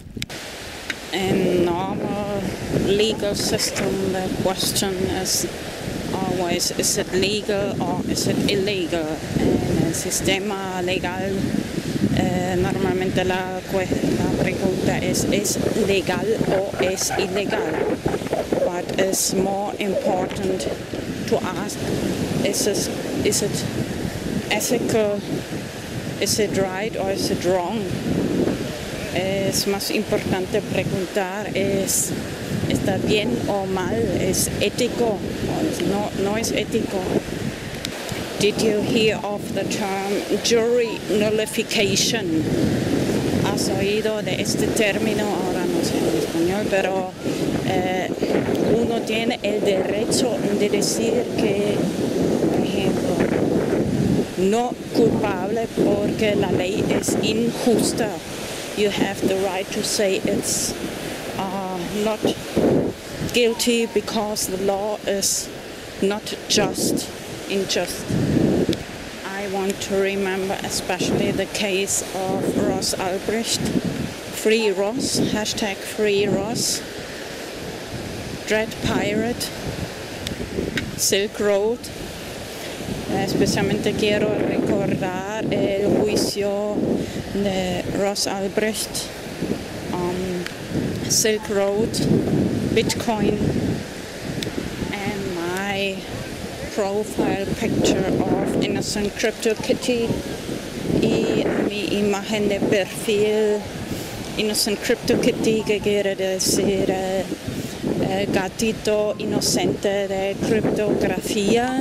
In normal legal system, the question is always, is it legal or is it illegal? En el sistema legal, eh, normalmente la, la pregunta es, ¿es legal o es ilegal? But it's more important to ask, is it, is it ethical, is it right or is it wrong? Es más importante preguntar, ¿es, ¿está bien o mal? ¿Es ético o no, no es ético? Did you hear of the term jury nullification? ¿Has oído de este término? Ahora no sé en español, pero eh, uno tiene el derecho de decir que, por ejemplo, no culpable porque la ley es injusta. You have the right to say it's uh, not guilty because the law is not just, unjust. I want to remember especially the case of Ross Ulbricht, Free Ross, hashtag Free Ross, Dread Pirate, Silk Road. Especialmente quiero recordar el juicio de Ross Ulbricht, um, Silk Road, Bitcoin, and my profile picture of Innocent CryptoKitty y mi imagen de perfil Innocent CryptoKitty, que quiere decir eh, el gatito inocente de criptografía.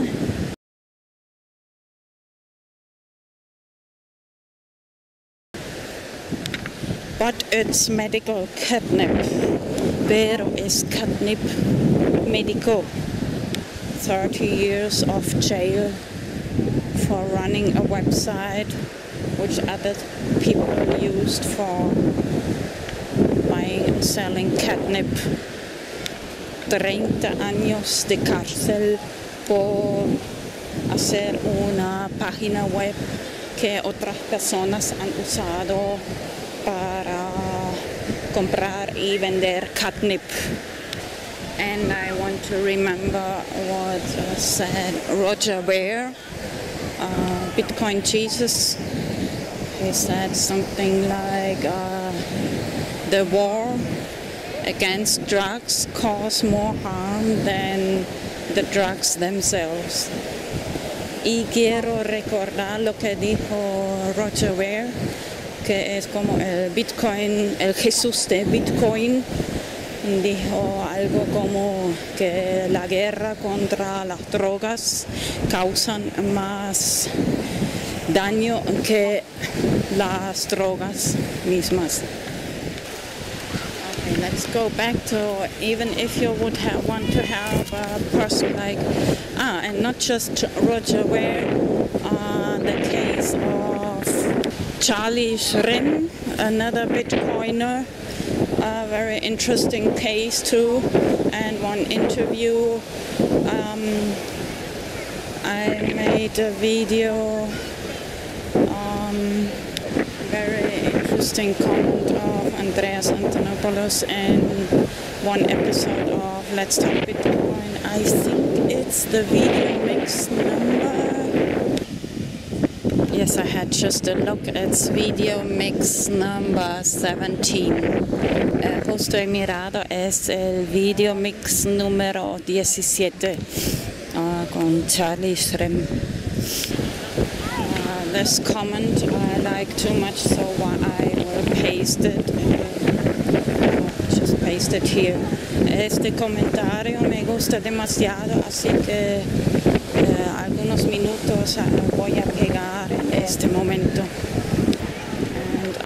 But it's medical catnip. Pero es catnip médico. thirty years of jail for running a website which other people used for buying and selling catnip. treinta años de cárcel por hacer una página web que otras personas han usado para comprar y vender catnip. And I want to remember what uh, said Roger Ver, uh, Bitcoin Jesus. He said something like, uh, the war against drugs cause more harm than the drugs themselves. Y quiero recordar lo que dijo Roger Ver, que es como el Bitcoin, el Jesús de Bitcoin. Dijo algo como que la guerra contra las drogas causan más daño que las drogas mismas. Okay, let's go back to, even if you would have, want to have a person like, ah, and not just Roger Ver, uh, the case of Charlie Shrem, another Bitcoiner. A very interesting case too, and one interview um, I made a video, um, very interesting comment of Andreas Antonopoulos in one episode of Let's Talk Bitcoin. I think it's the video mix number, yes, Yes, I had just a look at video mix number seventeen. El puesto de mirada es el video mix número diecisiete uh, con Charlie Shrem. Uh, this comment I like too much, so I will paste it. Uh, just paste it here. Este comentario me gusta demasiado, así que uh, algunos minutos uh, voy a pegar en este momento. And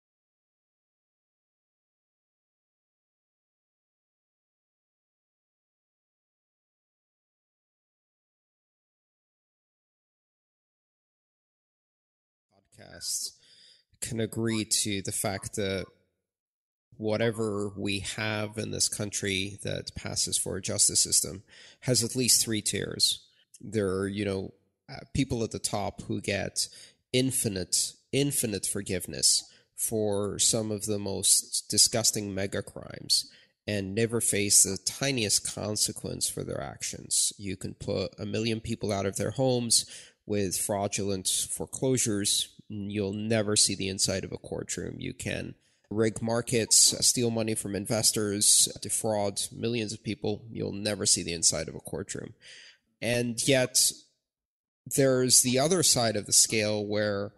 podcasts can agree to the fact that whatever we have in this country that passes for a justice system has at least three tiers. There are, you know, uh, people at the top who get infinite, infinite forgiveness for some of the most disgusting mega crimes and never face the tiniest consequence for their actions. You can put a million people out of their homes with fraudulent foreclosures. You'll never see the inside of a courtroom. You can rig markets, steal money from investors, defraud millions of people. You'll never see the inside of a courtroom. And yet there's the other side of the scale where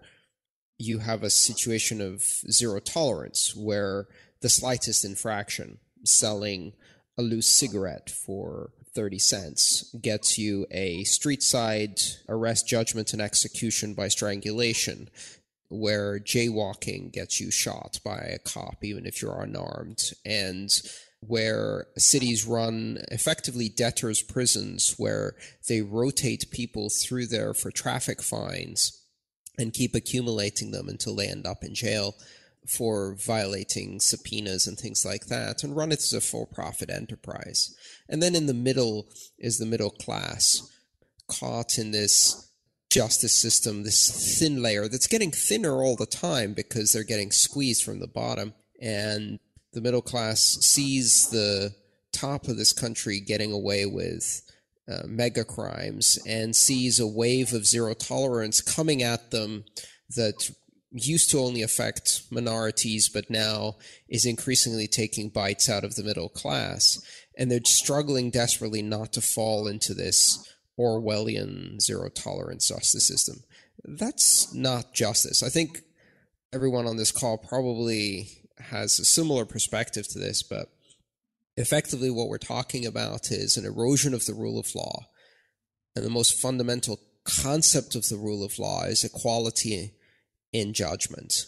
you have a situation of zero tolerance, where the slightest infraction, selling a loose cigarette for thirty cents, gets you a street side arrest, judgment, and execution by strangulation, where jaywalking gets you shot by a cop even if you're unarmed, and where cities run effectively debtors' prisons where they rotate people through there for traffic fines and keep accumulating them until they end up in jail for violating subpoenas and things like that, and run it as a for-profit enterprise. And then in the middle is the middle class, caught in this justice system, this thin layer that's getting thinner all the time because they're getting squeezed from the bottom. And the middle class sees the top of this country getting away with uh, mega crimes and sees a wave of zero tolerance coming at them that used to only affect minorities, but now is increasingly taking bites out of the middle class. And they're struggling desperately not to fall into this Orwellian zero tolerance justice system. That's not justice. I think everyone on this call probably has a similar perspective to this, but effectively what we're talking about is an erosion of the rule of law. And the most fundamental concept of the rule of law is equality in judgment.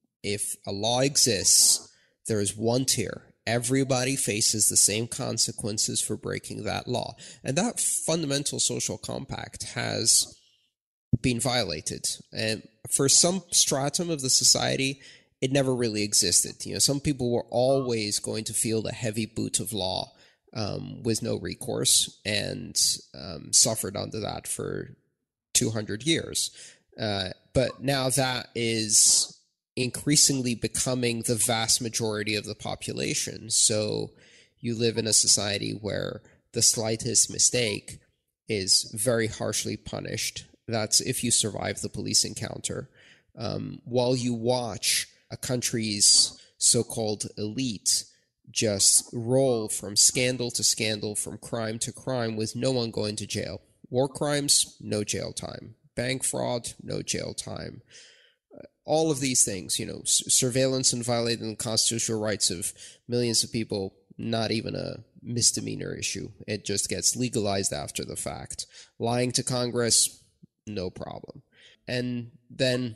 If a law exists, there is one tier. Everybody faces the same consequences for breaking that law. And that fundamental social compact has been violated. And for some stratum of the society, it never really existed. You know, some people were always going to feel the heavy boot of law um, with no recourse, and um, suffered under that for two hundred years. Uh, but now that is increasingly becoming the vast majority of the population. So you live in a society where the slightest mistake is very harshly punished. That's if you survive the police encounter. Um, while you watch a country's so-called elite just roll from scandal to scandal, from crime to crime, with no one going to jail. War crimes, no jail time. Bank fraud, no jail time. Uh, all of these things, you know, s- surveillance and violating the constitutional rights of millions of people, not even a misdemeanor issue. It just gets legalized after the fact. Lying to Congress, no problem. And then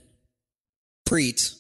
Preet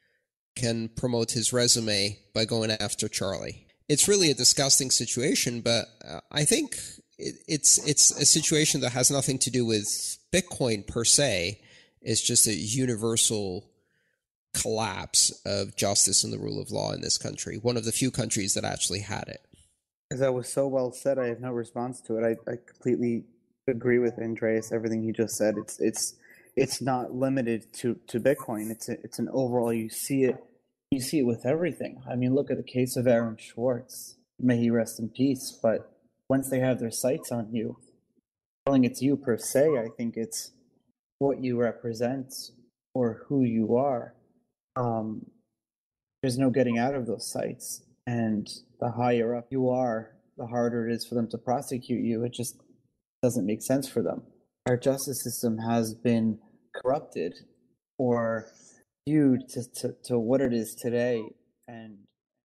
can promote his resume by going after Charlie. It's really a disgusting situation, but uh, I think it, it's it's a situation that has nothing to do with Bitcoin per se. It's just a universal collapse of justice and the rule of law in this country. One of the few countries that actually had it. As that was so well said, I have no response to it. I, I completely agree with Andreas, everything he just said. It's it's it's not limited to, to Bitcoin. It's a, it's an overall. You see it, you see it with everything. I mean, look at the case of Aaron Schwartz. May he rest in peace. But once they have their sights on you, telling it's you per se, I think it's what you represent or who you are, um, there's no getting out of those sites. And the higher up you are, the harder it is for them to prosecute you. It just doesn't make sense for them. Our justice system has been corrupted or viewed to, to, to what it is today. And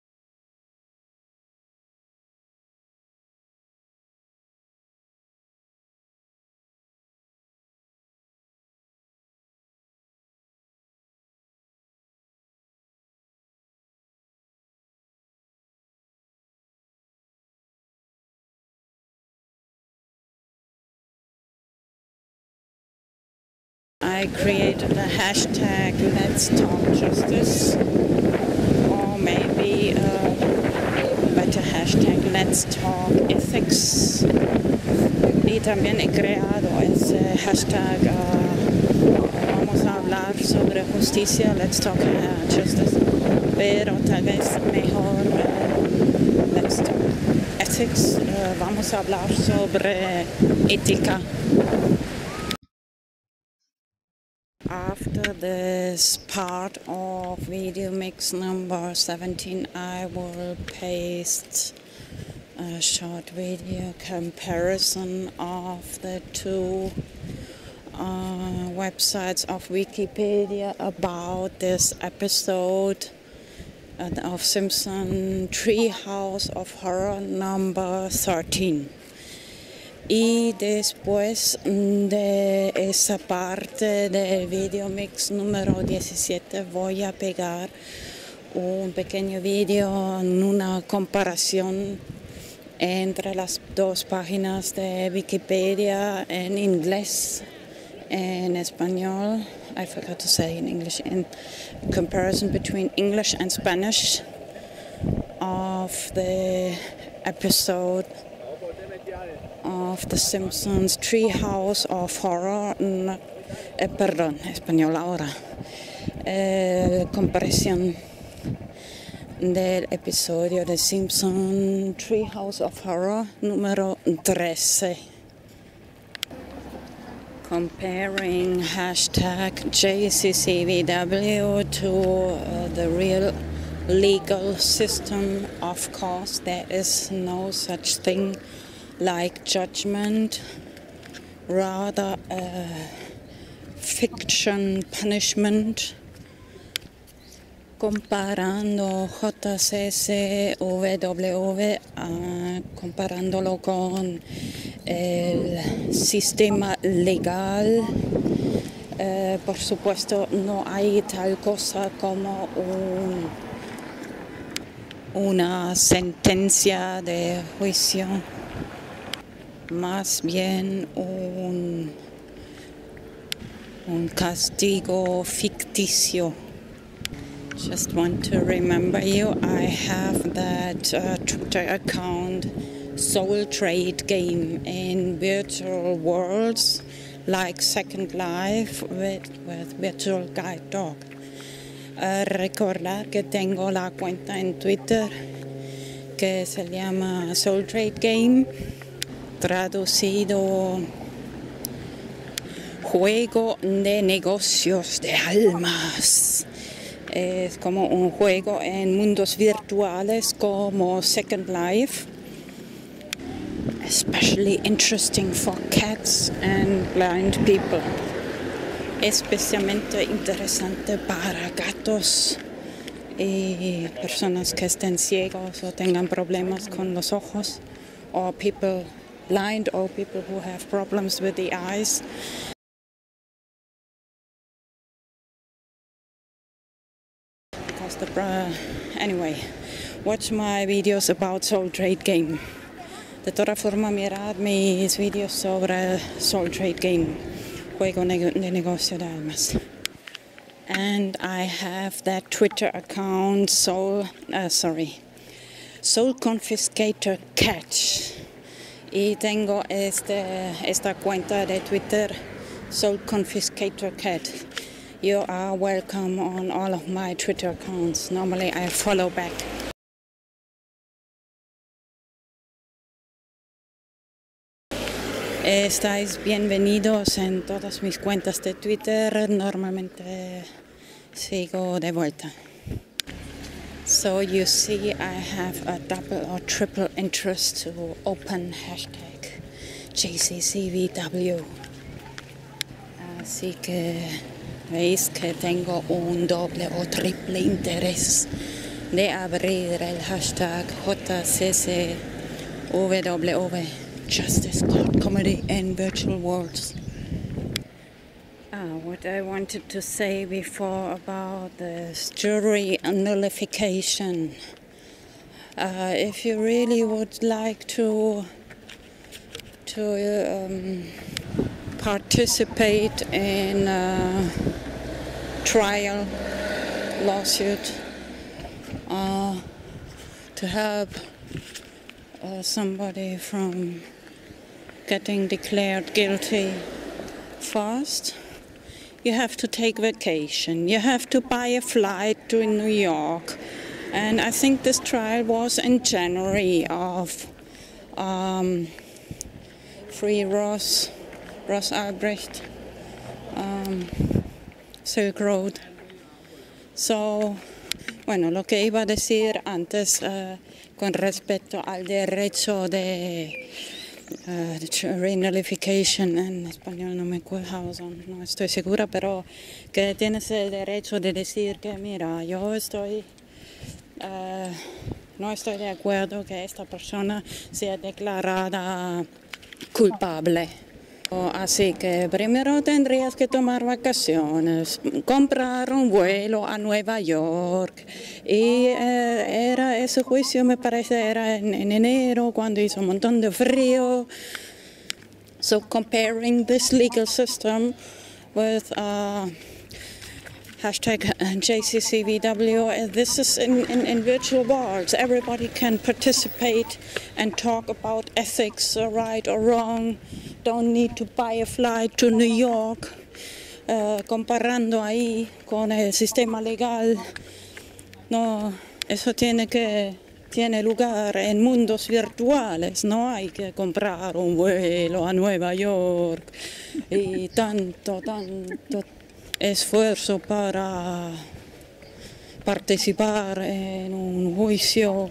I created a hashtag Let's Talk Justice, or maybe a better hashtag Let's Talk Ethics. Y también he creado ese hashtag uh, Vamos a hablar sobre justicia, Let's Talk uh, Justice, pero tal vez mejor uh, Let's Talk Ethics, uh, vamos a hablar sobre ética. After this part of video mix number seventeen, I will paste a short video comparison of the two uh, websites of Wikipedia about this episode uh, of Simpson Treehouse of Horror number thirteen. Y después de esa parte del video mix número diecisiete voy a pegar un pequeño video en una comparación entre las dos páginas de Wikipedia en inglés, en español. I forgot to say in English. In comparison between English and Spanish of the episode of The Simpsons Treehouse of Horror, no, eh, perdón, español ahora, eh, comparación del episodio de Simpsons Treehouse of Horror número trece. Comparing hashtag J C C V W to uh, the real legal system. Of course, there is no such thing like judgment, rather uh, fiction punishment. Comparando J C C V W, uh, comparándolo con el sistema legal, uh, por supuesto no hay tal cosa como un, una sentencia de juicio, más bien un, un castigo ficticio. Just want to remember you, I have that uh, Twitter account, Soul Trade Game, in virtual worlds like Second Life with, with Virtual Guide Dog. Uh, recordar que tengo la cuenta en Twitter que se llama Soul Trade Game, traducido Juego de Negocios de Almas. Es como un juego en mundos virtuales como Second Life, especially interesting for cats and blind people, especialmente interesante para gatos y personas que estén ciegos o tengan problemas con los ojos, or people blind or people who have problems with the eyes. The, uh, anyway, watch my videos about Soul Trade Game. De toda forma, mirad mis videos sobre Soul Trade Game, juego de negocio de almas. And I have that Twitter account, Soul, uh, sorry, Soul Confiscator Cat. Y tengo este, esta cuenta de Twitter, Soul Confiscator Cat. You are welcome on all of my Twitter accounts. Normally I follow back. Estáis bienvenidos en todas mis cuentas de Twitter. Normalmente sigo de vuelta. So you see I have a double or triple interest to open hashtag J C C V W. Así que veis que tengo un doble o triple interés de abrir el hashtag J C C V W, Justice, Court, Comedy and Virtual Worlds. Ah, what I wanted to say before about this jury nullification. Uh, if you really would like to to um, participate in a trial lawsuit, uh, to help uh, somebody from getting declared guilty fast, you have to take vacation. You have to buy a flight to New York. And I think this trial was in January of um, Free Ross, Ross Albrecht, um, Silk Road. So, bueno, lo que iba a decir antes uh, con respecto al derecho de uh, jury nullification, en español no me acuerdo, no estoy segura, pero que tienes el derecho de decir que mira, yo estoy, uh, no estoy de acuerdo que esta persona sea declarada culpable. Así que primero tendrías que tomar vacaciones, comprar un vuelo a Nueva York. Y eh, era ese juicio, me parece, era en, en enero, cuando hizo un montón de frío. So comparing this legal system with uh, hashtag J C C V W, this is in, in, in virtual worlds. Everybody can participate and talk about ethics, uh, right or wrong. Don't need to buy a flight to New York. Uh, comparando ahí con el sistema legal, no, eso tiene que tiene lugar en mundos virtuales. No hay que comprar un vuelo a Nueva York y tanto, tanto esfuerzo para participar en un juicio,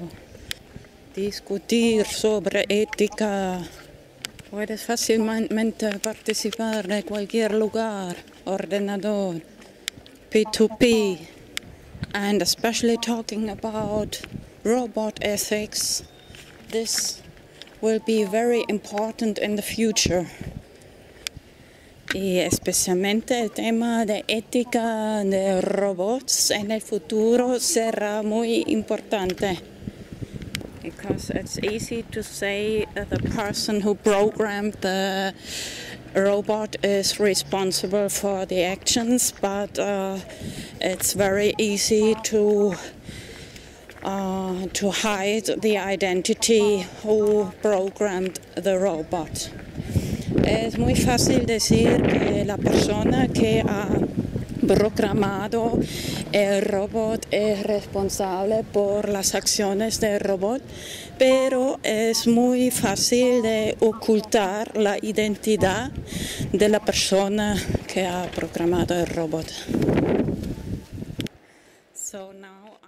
discutir sobre ética. Puedes fácilmente participar de cualquier lugar, ordenador, P two P, and especially talking about robot ethics. This will be very important in the future. Y especialmente el tema de ética de robots en el futuro será muy importante. Because it's easy to say that the person who programmed the robot is responsible for the actions, but uh, it's very easy to uh, to hide the identity who programmed the robot. Es muy fácil decir que la persona que ha programado el robot es responsable por las acciones del robot, pero es muy fácil de ocultar la identidad de la persona que ha programado el robot. So now